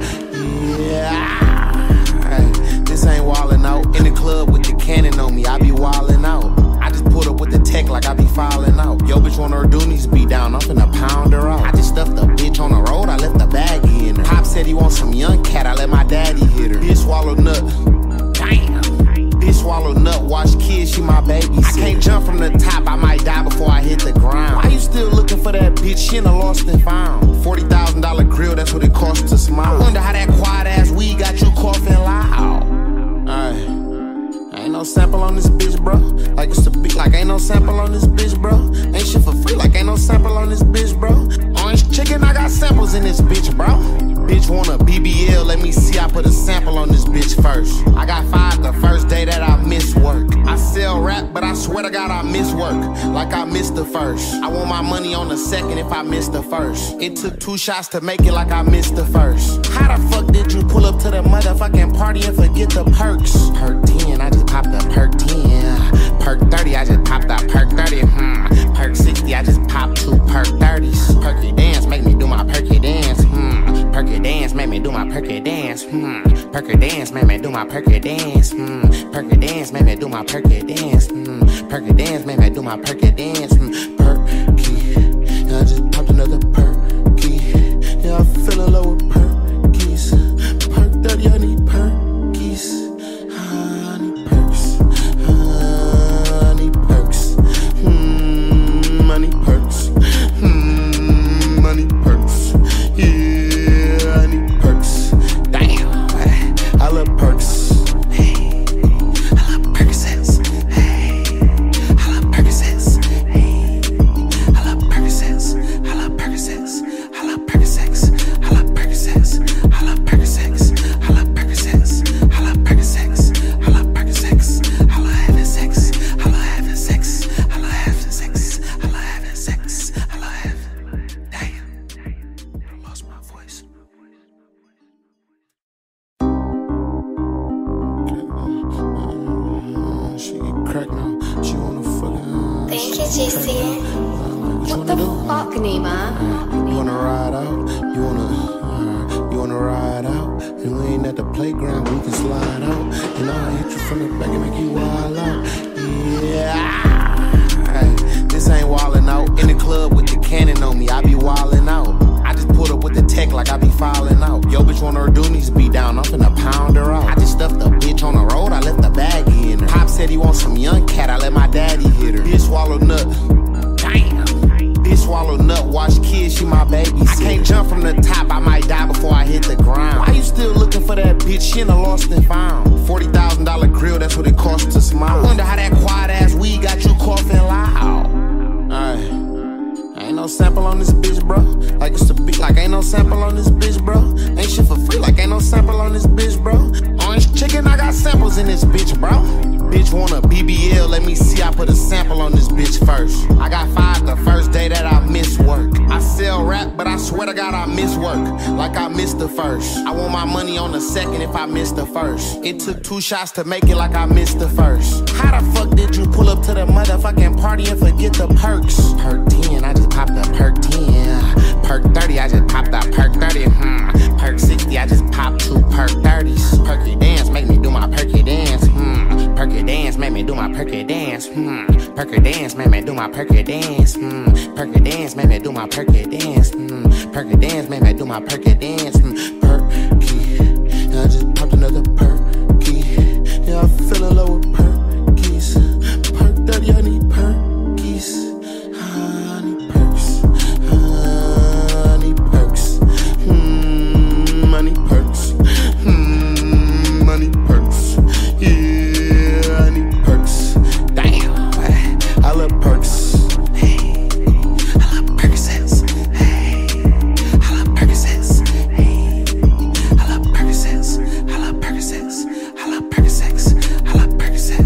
Yeah. Hey, this ain't wildin' out. In the club with the cannon on me, I be wildin' out. I just pulled up with the tech like I be filing out. Yo, bitch want her doonies be down, I'm finna pound her out. I just stuffed the bitch on the road, I left the baggie in her. Pop said he want some young cat, I let my daddy hit her. Bitch swallow nut. Damn. Bitch swallow nut, watch kids, she my baby. I can't jump from the top, I might die before I hit the ground. Why you still looking for that bitch? She in a lost and found. forty thousand dollar grill, that's what it costs to smile. I wonder how that quiet ass weed got you coughing loud. Alright. Ain't no sample on this bitch, bro. Like it's a beat, like ain't no sample on this bitch, bro. Ain't shit for free, like ain't no sample on this bitch, bro. Orange chicken, I got samples in this bitch, bro. Bitch want a B B L, let me see, I put a sample on this bitch first. I got five the first day that I miss work. I sell rap, but I swear to God I miss work, like I missed the first. I want my money on the second if I missed the first. It took two shots to make it like I missed the first. How the fuck did you pull up to the motherfucking party and forget the perks? Perc ten, I just popped the Perc ten. Perc thirty, I just popped that Perc thirty. Hmm. Perc sixty, I just popped two Perc thirties. Perky dance, make me do my perky dance. Hmm. Perky dance, make me do my perky dance. Hmm. Perky dance, make me do my perky dance. Hmm. Perky dance, make me do my perky dance. Hmm. Perky dance, make me do my perky dance. Hmm. Perky, I just popped another perky. Yeah, I'm feeling low with perkies. Perc thirty, I need perkies. I need perks. I need perks. Hmm. I need perks. Hmm. I need perks. Yeah, I need perks. Damn, I love perks. Hey, I love Perc Sex. Hey, I love Perc Sex. Hey, I love Perc Sex. I love Perc Sex. I love Perc Sex. I love Perc Sex. I love Perc Sex. I love Perc Sex. I love Perc Sex. I love Perc Sex. I love having sex. I love having sex. I love having sex. I love having sex. I love having. Damn, I lost my voice. She get cracked now. She wanna fucking. Thank you, J C. What the fuck, Nima? You wanna ride out? You wanna, uh, you wanna ride out? And we ain't at the playground, we can slide out. And I'll hit you from the back and make you wild out. Yeah. Hey, this ain't wildin' out. In the club with the cannon on me, I be wildin' out. I just pulled up with the tech like I be filing out. Yo, bitch want her doonies be down, I'm finna pound her out. I just stuffed the bitch on the road, I left the baggie in her. Pop said he want some young cat, I let my daddy hit her. Bitch swallow nut. Damn. Bitch swallow nut, watch kids, she my baby. I can't jump from the top, I might die before I hit the ground. Why you still looking for that bitch? She in a lost and found. forty thousand dollar grill, that's what it costs to smile. I wonder how that quiet ass weed got you coughing loud. Alright. Ain't no sample on this bitch, bro. Like it's a beat, like ain't no sample on this bitch, bro. Ain't shit for free, like ain't no sample on this bitch, bro. Orange chicken, I got samples in this bitch, bro. Bitch want a B B L, let me see, I put a sample on this bitch first. I got five the first day that I miss work. I sell rap, but I swear to God I miss work, like I missed the first. I want my money on the second if I missed the first. It took two shots to make it like I missed the first. How the fuck did you pull up to the motherfucking party and forget the perks? Perc ten, I just popped the Perc ten. Perc thirty, I just popped that Perc thirty. Hmm. Perc sixty, I just popped two Perc thirties. Perky dance, make me do my perky dance. Hmm. Perky dance, make me do my perky dance. Hmm. Perky dance, make me do my perky dance. Hmm. Perky dance, make me do my perky dance. Hmm. Perky dance, make me do my perky dance. Hmm. Perky, I just popped another perky. Yeah, I'm feeling low with perkies. Perc thirty, I need perkies. I need perks. I need perks. Hmm. I need perks. Hmm. I need perks. Yeah, I need perks. Damn, I love perks. Hey, I love Perc Sex. Hey, I love Perc Sex. Hey, I love Perc Sex. I love Perc Sex. I love Perc Sex. I love Perc Sex.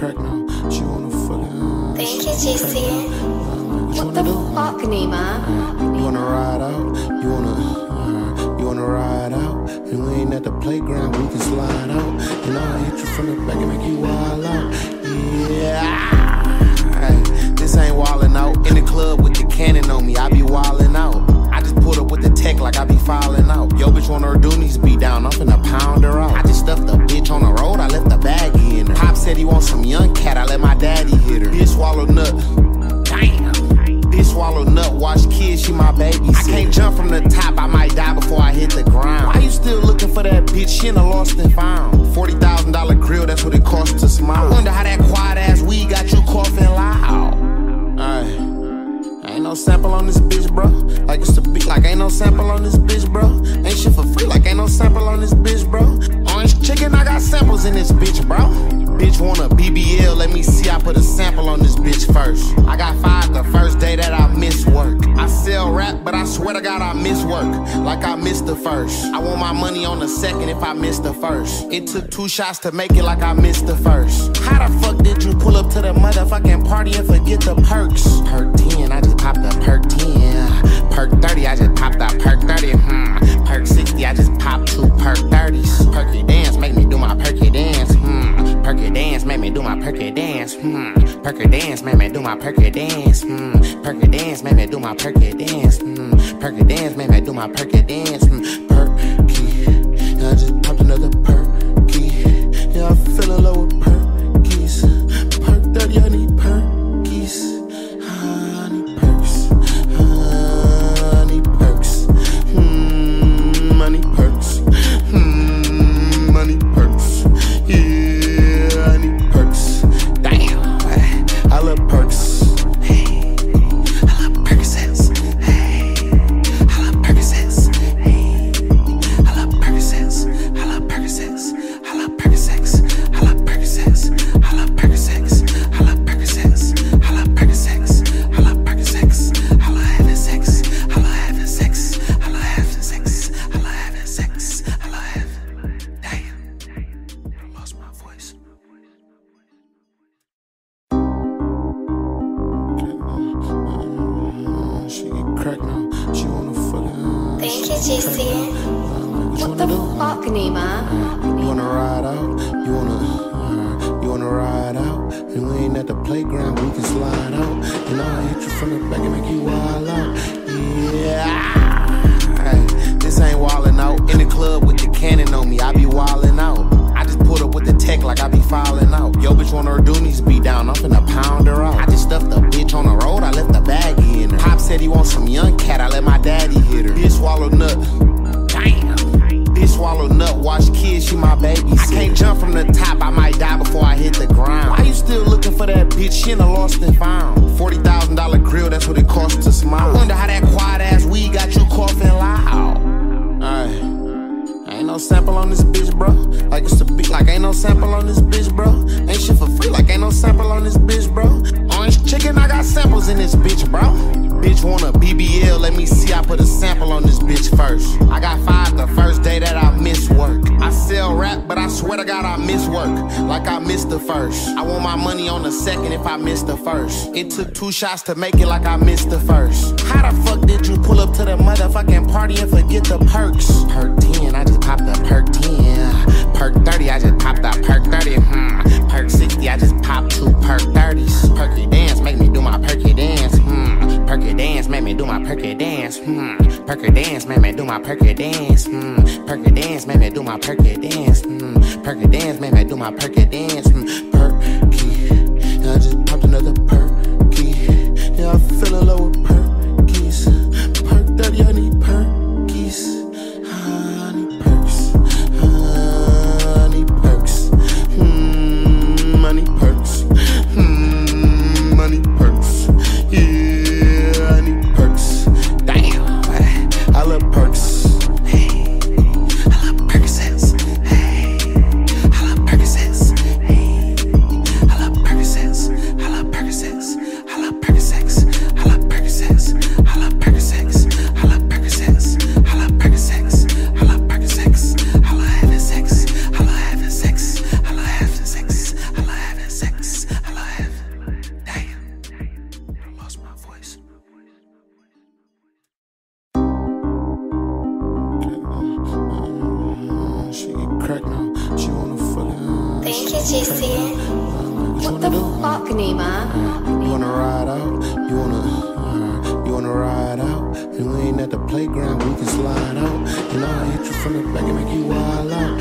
crack now. She wanna fucking. Thank you, J C. What the fuck, Nima? You wanna ride out? You wanna, uh, you wanna ride out? And we ain't at the playground, we can slide out. And I'll hit you from the back and make you wild out. Yeah. Hey, this ain't wildin' out. In the club with the cannon on me, I be wildin' out. I just pulled up with the tech like I be filing out. Yo, bitch wanna her doonies be down, I'm finna pound her out. I just stuffed the bitch on the road, I left the baggie in her. Pop said he want some young cat, I let my daddy hit her. Bitch swallow nut. Damn. Bitch swallow nut, watch kids, she my baby. I can't jump from the top, I might die before I hit the ground. Why you still looking for that bitch? She in the lost and found. forty thousand dollar grill, that's what it costs to smile. I wonder how that quiet ass weed got you coughing loud. Alright. Ain't no sample on this bitch, bro. Like it's the beat, like ain't no sample on this bitch, bro. Ain't shit for free, like ain't no sample on this bitch, bro. Orange chicken, I got samples in this bitch, bro. Bitch want a B B L, let me see, I put a sample on this bitch first. I got fired the first day that I miss work. I sell rap, but I swear to God I miss work, like I missed the first. I want my money on the second if I missed the first. It took two shots to make it like I missed the first. How the fuck did you pull up to the motherfucking party and forget the perks? Perc ten, I just popped the Perc ten. Perc thirty, I just popped that Perc thirty. Hmm. Perc sixty, I just popped two Perc thirties. Perky dance, make me do my perky dance. Hmm. Perky dance, make me do my perky dance. Hmm. Perky dance, make me do my perky dance. Hmm. Perky dance, make me do my perky dance. Hmm. Perky dance, make me do my perky dance. Hmm. Perky, I just popped another perky. Yeah, I'm feeling low with perkies. Perc thirty, I need perkies. I need perks. I need perks. Hmm. I need perks. Hmm. I need perks. Yeah, I need perks. Damn, I love perks. Hey, I love Perc Sex. Hey, I love Perc Sex. Hey, I love Perc Sex. I love Perc Sex. I love Perc Sex. I love Perc Sex. I love Perc Sex. I love Perc Sex. I love Perc Sex. I love Perc Sex. I love having sex. I love having sex. I love having sex. I love having sex. I love having. Damn, I lost my voice. She get cracked now. She wanna fucking. Thank you, J C. What the fuck, Nima? You wanna ride out? You wanna, uh, you wanna ride out? And we ain't at the playground, we can slide out. And I'll hit you from the back and make you wild out. Yeah. Hey, this ain't wildin' out. In the club with the cannon on me, I be wildin' out. I just pulled up with the tech like I be filing out. Yo, bitch wanna her doonies be down, I'm finna pound her out. I just stuffed the bitch on the road, I left the baggie in her. Pop said he want some young cat, I let my daddy hit her. Bitch swallow nut. Damn. Bitch swallow nut, watch kids, she my baby. I can't jump from the top, I might die before I hit the ground. Why you still looking for that bitch? She in the lost and found. forty thousand dollar grill, that's what it costs to smile. I wonder how that quiet ass weed got you coughing loud. Alright. Ain't no sample on this bitch, bro. Like it's the beat, like ain't no sample on this bitch, bro. Ain't shit for free, like ain't no sample on this bitch, bro. Orange chicken, I got samples in this bitch, bro. Bitch want a B B L, let me see, I put a sample on this bitch first. I got fired the first day that I miss work. I sell rap, but I swear to God I miss work, like I missed the first. I want my money on the second if I missed the first. It took two shots to make it like I missed the first. How the fuck did you pull up to the motherfucking party and forget the perks? Perc ten, I just popped the Perc ten. Perc thirty, I just popped that Perc thirty. Hmm. Perc sixty, I just popped two Perc thirties. Perky dance, make me do my perky dance. Hmm. Perky dance, make me do my perky dance. Hmm. Perky dance, make me do my perky dance. Hmm. Perky dance, make me do my perky dance. Hmm. Perky dance, make me do my perky dance. Hmm. Perky, I just popped another perky. Yeah, I'm feeling low with perkies. Perc thirty, I need perkies. I need perks. I need perks. Hmm. I need perks. Hmm. I need perks. Yeah, I need perks. Damn, I love perks. Hey, I love Perc Sex. Hey, I love Perc Sex. Hey, I love Perc Sex. I love Perc Sex. I love Perc Sex. I love Perc Thank you, J C. What the fuck, Nima? You wanna ride out? You wanna, uh, you wanna ride out? And we ain't at the playground, we can slide out. You know, I hit you from the back and make you wild out.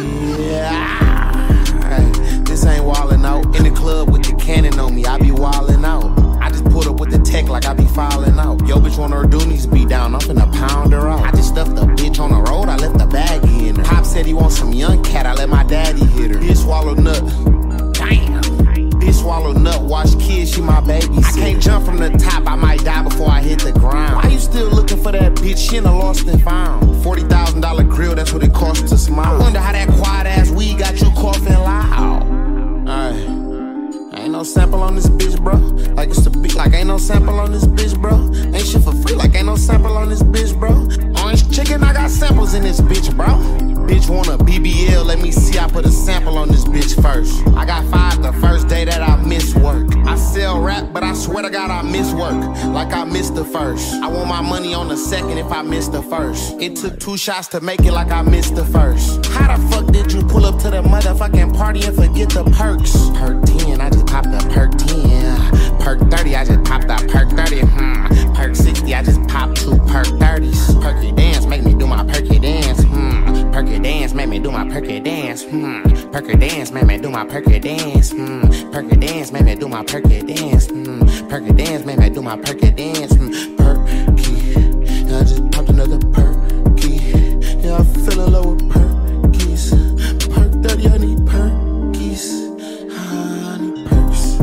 Yeah. Hey, this ain't wildin' out. In the club with the cannon on me, I be wildin' out. I just pulled up with the tech like I be filing out. Yo, bitch wanna her doonies be down, I'm finna pound her out. I just stuffed the bitch on the road, I left the baggie in her. Pop said he want some young cat, I let my daddy hit her. Bitch swallow nut. Damn. Bitch swallow nut, watch kids, she my baby. I can't jump from the top, I might die before I hit the ground. Why you still looking for that bitch? She in a lost and found. forty thousand dollar grill, that's what it costs to smile. I wonder how that quiet ass weed got you coughing loud. Alright. Ain't no sample on this bitch, bro. Like it's a beat, like ain't no sample on this bitch, bro. Ain't shit for free, like ain't no sample on this bitch, bro. Orange chicken, I got samples in this bitch, bro. Bitch want a B B L, let me see, I put a sample on this bitch first. I got five the first day that I miss work. I sell rap, but I swear to God I miss work. Like I missed the first. I want my money on the second if I missed the first. It took two shots to make it like I missed the first. How the fuck did you pull up to the motherfucking party and forget the perks? Perc ten, I just popped the Perc ten. Perc thirty, I just popped that Perc thirty. Hmm. Perc sixty, I just popped two Perc thirties. Perky dance, make me do my perky dance. Hmm. Perky dance, make me do my perky dance. Hmm. Perky dance, make me do my perky dance. Hmm. Perky dance, make me do my perky dance. Hmm. Perky dance, make me do my perky dance. Hmm. Perky, and I just popped another perky. Yeah, I'm feeling low with perkies. Perc thirty, I need perkies. I need perks.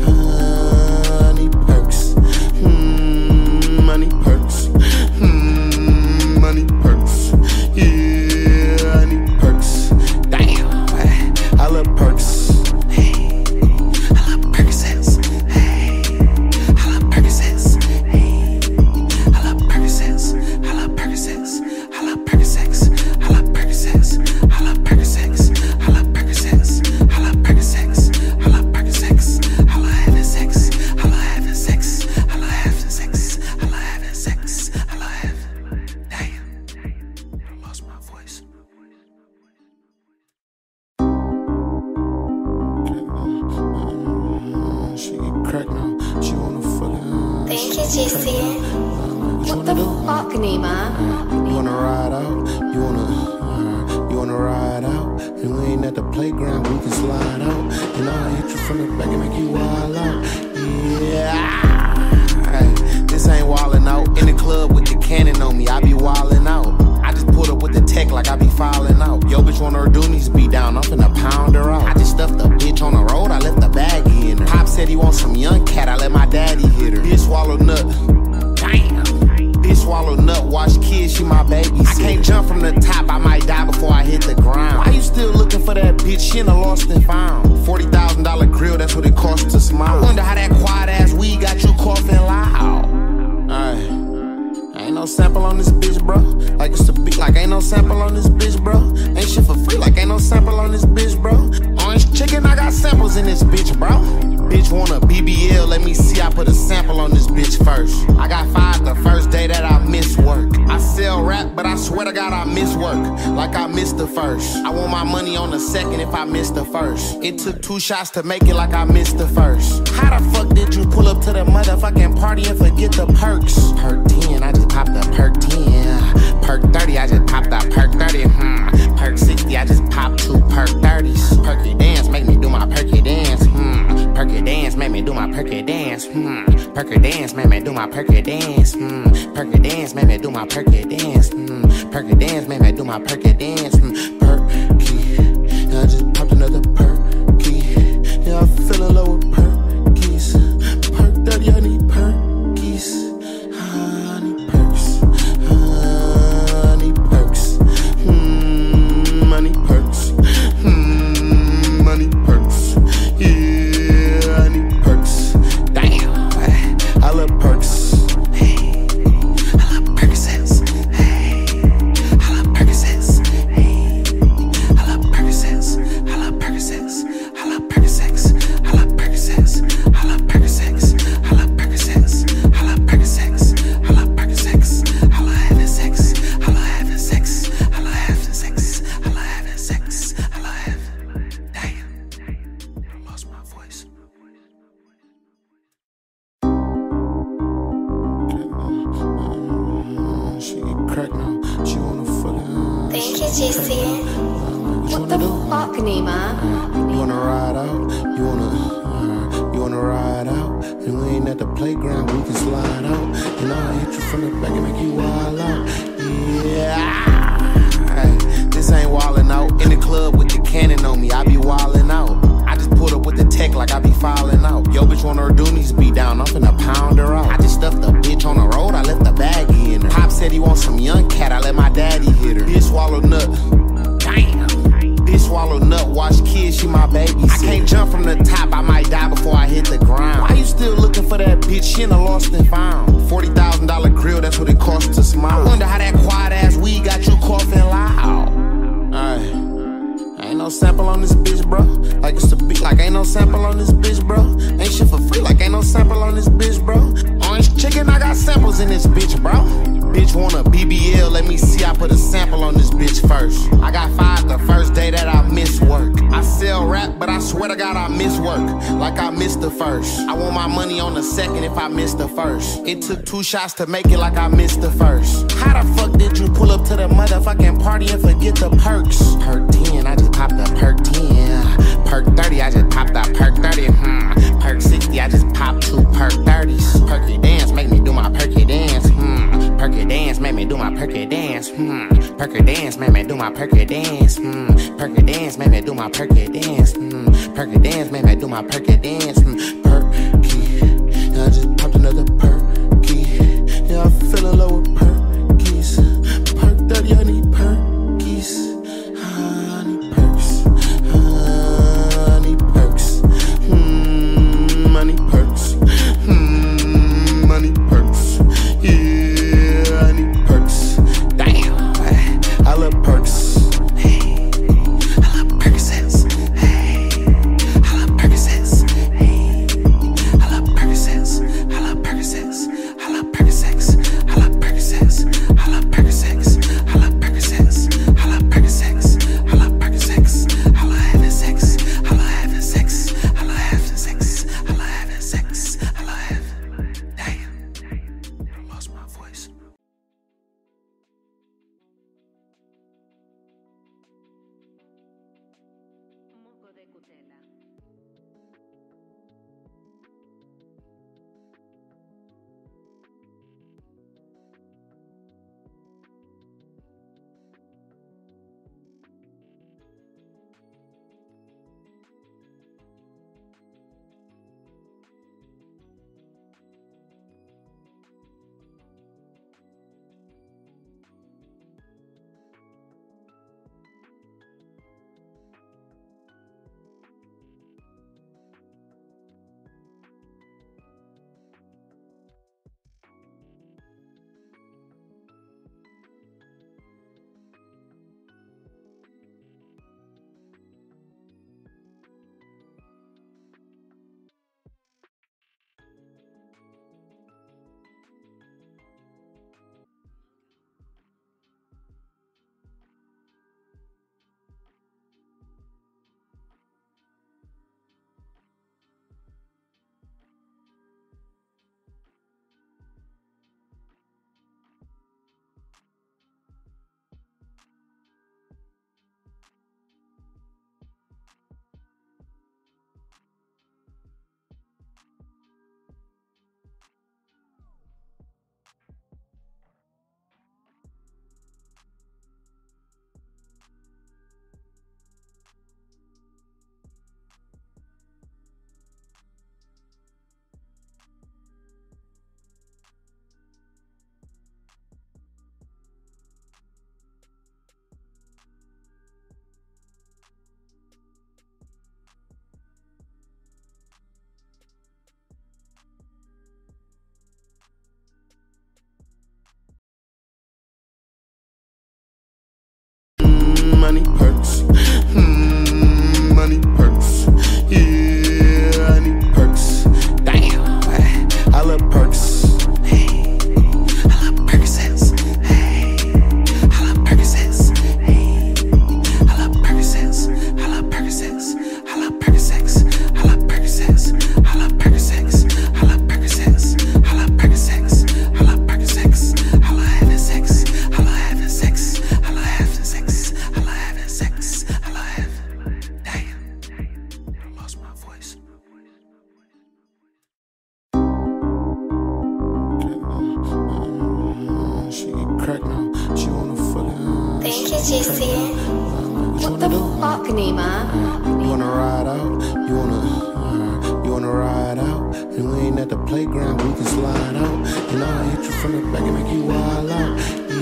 I need perks. Hmm. I need perks. Hmm. I need perks. Yeah, I need perks. Damn, I love perks. Hey, I love Perc Sex. Hey, I love Perc Sex. Hey, I love Perc Sex. I love Perc Sex. I love Perc Sex. I love Perc Sex. I love Perc Sex. I love Perc Sex. I love Perc Sex. I love Perc Sex. I love having sex. I love having sex. I love having sex. I love having sex. I love having. Damn, I lost my voice. She get cracked now. She wanna fucking. Thank you, J C. What the fuck, Nima? You wanna ride out? You wanna, uh, you wanna ride out? And we ain't at the playground, we can slide out. You know, I hit you from the back and make you wild out. Yeah. Hey, this ain't wildin' out. In the club with the cannon on me, I be wildin' out. I just pulled up with the tech like I be filing out. Yo, bitch wanna her doonies be down, I'm finna pound her out. I just stuffed the bitch on the road, I left the baggie in her. Pop said he want some young cat, I let my daddy hit her. Bitch swallow nut. Damn. Bitch swallow nut, watch kids, she my baby. I can't jump from the top, I might die before I hit the ground. Why you still looking for that bitch? She in a lost and found. forty thousand dollar grill, that's what it costs to smile. I wonder how that quiet ass weed got you coughing loud. Alright. Ain't no sample on this bitch, bro. Like it's a beat, like ain't no sample on this bitch, bro. Ain't shit for free, like ain't no sample on this bitch, bro. Orange chicken, I got samples in this bitch, bro. Bitch want a B B L, let me see, I put a sample on this bitch first. I got five the first day that I miss work. I sell rap, but I swear to God I miss work. Like I missed the first. I want my money on the second if I missed the first. It took two shots to make it like I missed the first. How the fuck did you pull up to the motherfucking party and forget the perks? Perc ten, I just popped the Perc ten. Perc thirty, I just popped that Perc thirty. Hmm. Perc sixty, I just popped two Perc thirties. Perky dance, make me do my perky dance. Hmm. Perky dance, make me do my perky dance. Hmm. Perky dance, make me do my perky dance. Hmm. Perky dance, make me do my perky dance. Hmm. Perky dance, make me do my perky dance. Hmm. Perky, and I just popped another perky. Yeah, I'm feeling low with perkies. Perc thirty, I need perkies. I need perks. I need perks. Hmm. I need perks. Hmm. I need perks. Yeah, I need perks. Damn, I love perks. Hey, I love Perc Sex. Hey, I love Perc Sex. Hey, I love Perc Sex. J C. What the fuck, Nima? You wanna ride out? You wanna, uh, you wanna ride out? And we ain't at the playground, we can slide out. And I'll hit you from the back and make you wild out. Yeah. Hey, this ain't wildin' out. In the club with the cannon on me, I be wildin' out. I just pulled up with the tech like I be filing out. Yo, bitch wanna her doonies be down, I'm finna pound her out. I just stuffed the bitch on the road, I left the baggie in her. Pop said he wants some young cat, I let my daddy hit her. Bitch swallow nut. Damn. Bitch swallow nut, watch kids, she my baby. I can't jump from the top, I might die before I hit the ground. Why you still looking for that bitch? She in the lost and found. forty thousand dollar grill, that's what it costs to smile. I wonder how that quiet ass weed got you coughing loud. Alright. Ain't no sample on this bitch, bro. Like it's a beat, like ain't no sample on this bitch, bro. Ain't shit for free, like ain't no sample on this bitch, bro. Orange chicken, I got samples in this bitch, bro. Bitch want a B B L, let me see, I put a sample on this bitch first. I got five the first day that I miss work. I sell rap, but I swear to God I miss work, like I missed the first. I want my money on the second if I missed the first. It took two shots to make it like I missed the first. How the fuck did you pull up to the motherfucking party and forget the perks? Perk ten, I just popped the Perk ten. Perk thirty, I just popped that Perk thirty. Hmm. Perk sixty, I just popped two Perk thirties. Perky dance, make me do my perky dance. Hmm. Perky dance, make me do my perky dance. Hmm. Perky dance, make me do my perky dance. Hmm. Perky dance, make me do my perky dance. Hmm. Perky dance, make me do my perky dance. Hmm. Perky, I just popped another perky. Yeah, I'm feeling low with perkies. Perk thirty, I need perkies. I need perks. I need perks. Hmm. I need perks. Hmm. I need perks. Yeah, I need perks. Damn, I love perks. Hey, I love Perc Sex. Hey, I love Perc Sex. Hey, I love Perc Sex. I love Perc Sex. I love Perc Sex. I love Perc crack now. She wanna fucking. Thank you, J C. What the fuck, Nima? You wanna ride out? You wanna, uh, you wanna ride out? And we ain't at the playground, we can slide out. And I'll hit you from the back and make you wild out.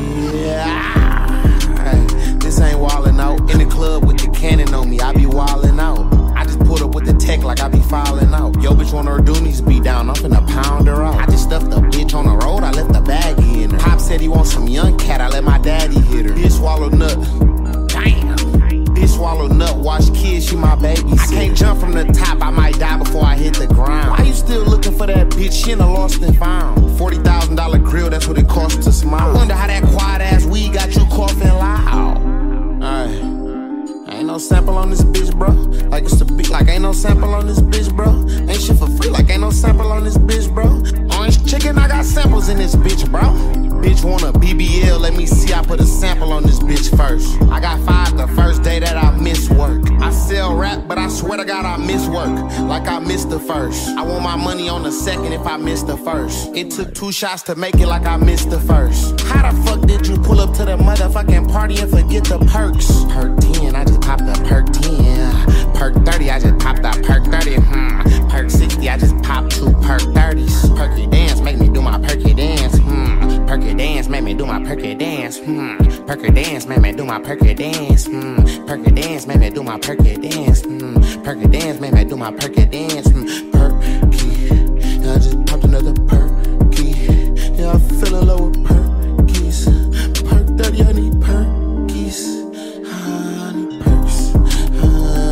Yeah. Hey, this ain't wildin' out. In the club with the cannon on me, I be wildin' out. I just pulled up with the tech like I be filing out. Yo, bitch want her doonies be down, I'm finna pound her out. I just stuffed the bitch on the road, I left the baggie in her. Pop said he wants some young cat, I let my daddy hit her. Bitch swallow nut. Damn. Bitch swallow nut, watch kids, she my baby. I can't jump from the top, I might die before I hit the ground. Why you still looking for that bitch? She in a lost and found. forty thousand dollar grill, that's what it costs to smile. I wonder how that quiet ass weed got you coughing loud. Alright. Ain't no sample on this bitch, bro. Like it's the beat, like ain't no sample on this bitch, bro. Ain't shit for free, like ain't no sample on this bitch, bro. Orange chicken, I got samples in this bitch, bro. Bitch want a B B L, let me see, I put a sample on this bitch first. I got five the first day that I miss work. I sell rap, but I swear to God I miss work. Like I missed the first. I want my money on the second if I missed the first. It took two shots to make it like I missed the first. How the fuck did you pull up to the motherfucking party and forget the perks? Perc ten, I just popped the Perc ten. Perc thirty, I just popped the Perc thirty. Hmm. Perc sixty, I just popped two Perc thirties. Perky dance, make me do my perky dance. Hmm. Perky dance, make me do my perky dance. Hmm. Perky dance, make me do my perky dance. Hmm. Perky dance, make me do my perky dance. Hmm. Perky dance, make me do my perky dance. Hmm. Perky, I just popped another perky. Yeah, I'm feeling low with perkies. Perc thirty, I need perkies. I need perks. I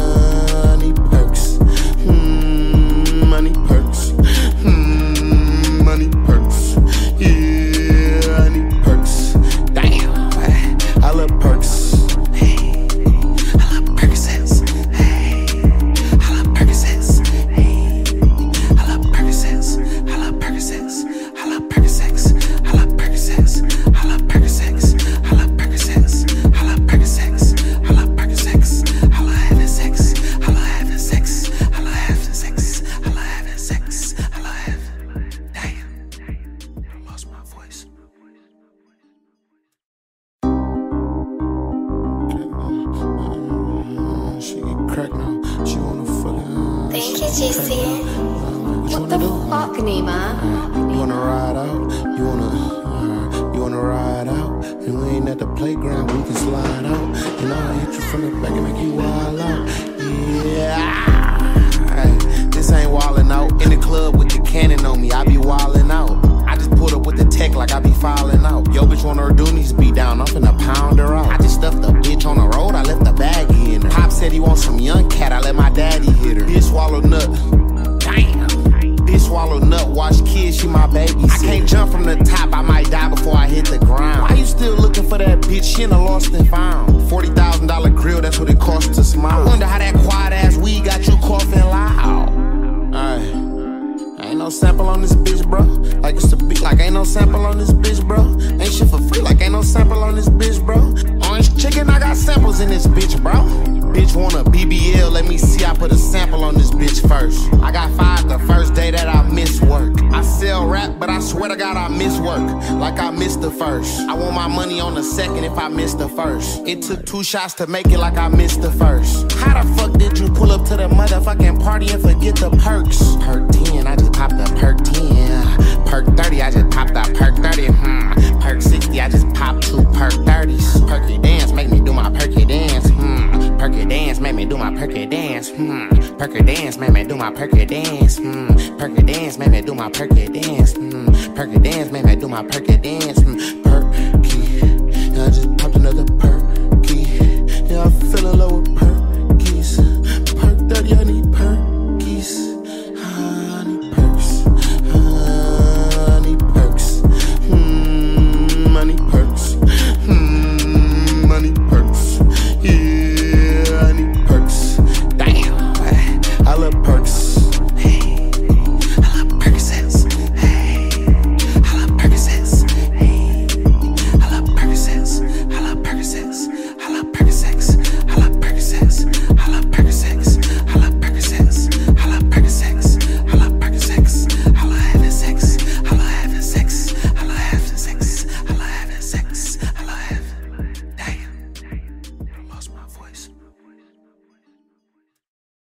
need perks. Hmm. I need perks. Hmm. I need perks. Yeah, I need perks. Damn, I love perks. Hey, I love Perc Sex. Hey, I love Perc Sex. Hey, I love Perc Sex. I love Perc Sex. I love Perc Sex. I love Perc Sex. I love Perc Sex. I love Perc Sex. I love Perc Sex. I love Perc Sex. I love having sex. I love having sex. I love having sex. I love having sex. I love having. Damn, I lost my voice. She get crack now. She wanna fucking. Thank you, J C. What the fuck, Nima? You wanna ride out? You wanna, uh, you wanna ride out? And we ain't at the playground, we can slide out. And I'll hit you from the back and make you wild out. Yeah. Hey, this ain't wildin' out. In the club with the cannon on me, I be wildin' out. I just pulled up with the tech like I be filing out. Yo, bitch want her doonies be down, I'm finna pound her out. I just stuffed the bitch on the road, I left the baggie in her. Pop said he wants some young cat, I let my daddy hit her. Bitch swallow nut. Damn. Bitch swallow nut, watch kids, she my baby. I can't jump from the top, I might die before I hit the ground. Why you still looking for that bitch? She in a lost and found. forty thousand dollar grill, that's what it costs to smile. I wonder how that quiet ass weed got you coughing loud. Alright. Ain't no sample on this bitch, bro. Like it's the beat, like ain't no sample on this bitch, bro. Ain't shit for free, like ain't no sample on this bitch, bro. Orange chicken, I got samples in this bitch, bro. Bitch want a B B L, let me see, I put a sample on this bitch first. I got five the first day that I miss work. I sell rap, but I swear to God I miss work. Like I missed the first. I want my money on the second if I missed the first. It took two shots to make it like I missed the first. How the fuck did you pull up to the motherfucking party and forget the perks? Perc ten, I just popped the Perc ten. Perc thirty, I just popped the Perc thirty. Hmm. Perc sixty, I just popped two Perc thirties. Perky dance, make me do my perky dance. Hmm. Perky dance, make me do my perky dance. Hmm. Perky dance, make me do my perky dance. Hmm. Perky dance, make me do my perky dance. Hmm. Perky dance, make me do my perky dance. Hmm. Perky, I just popped another perky. Yeah, I'm feeling low with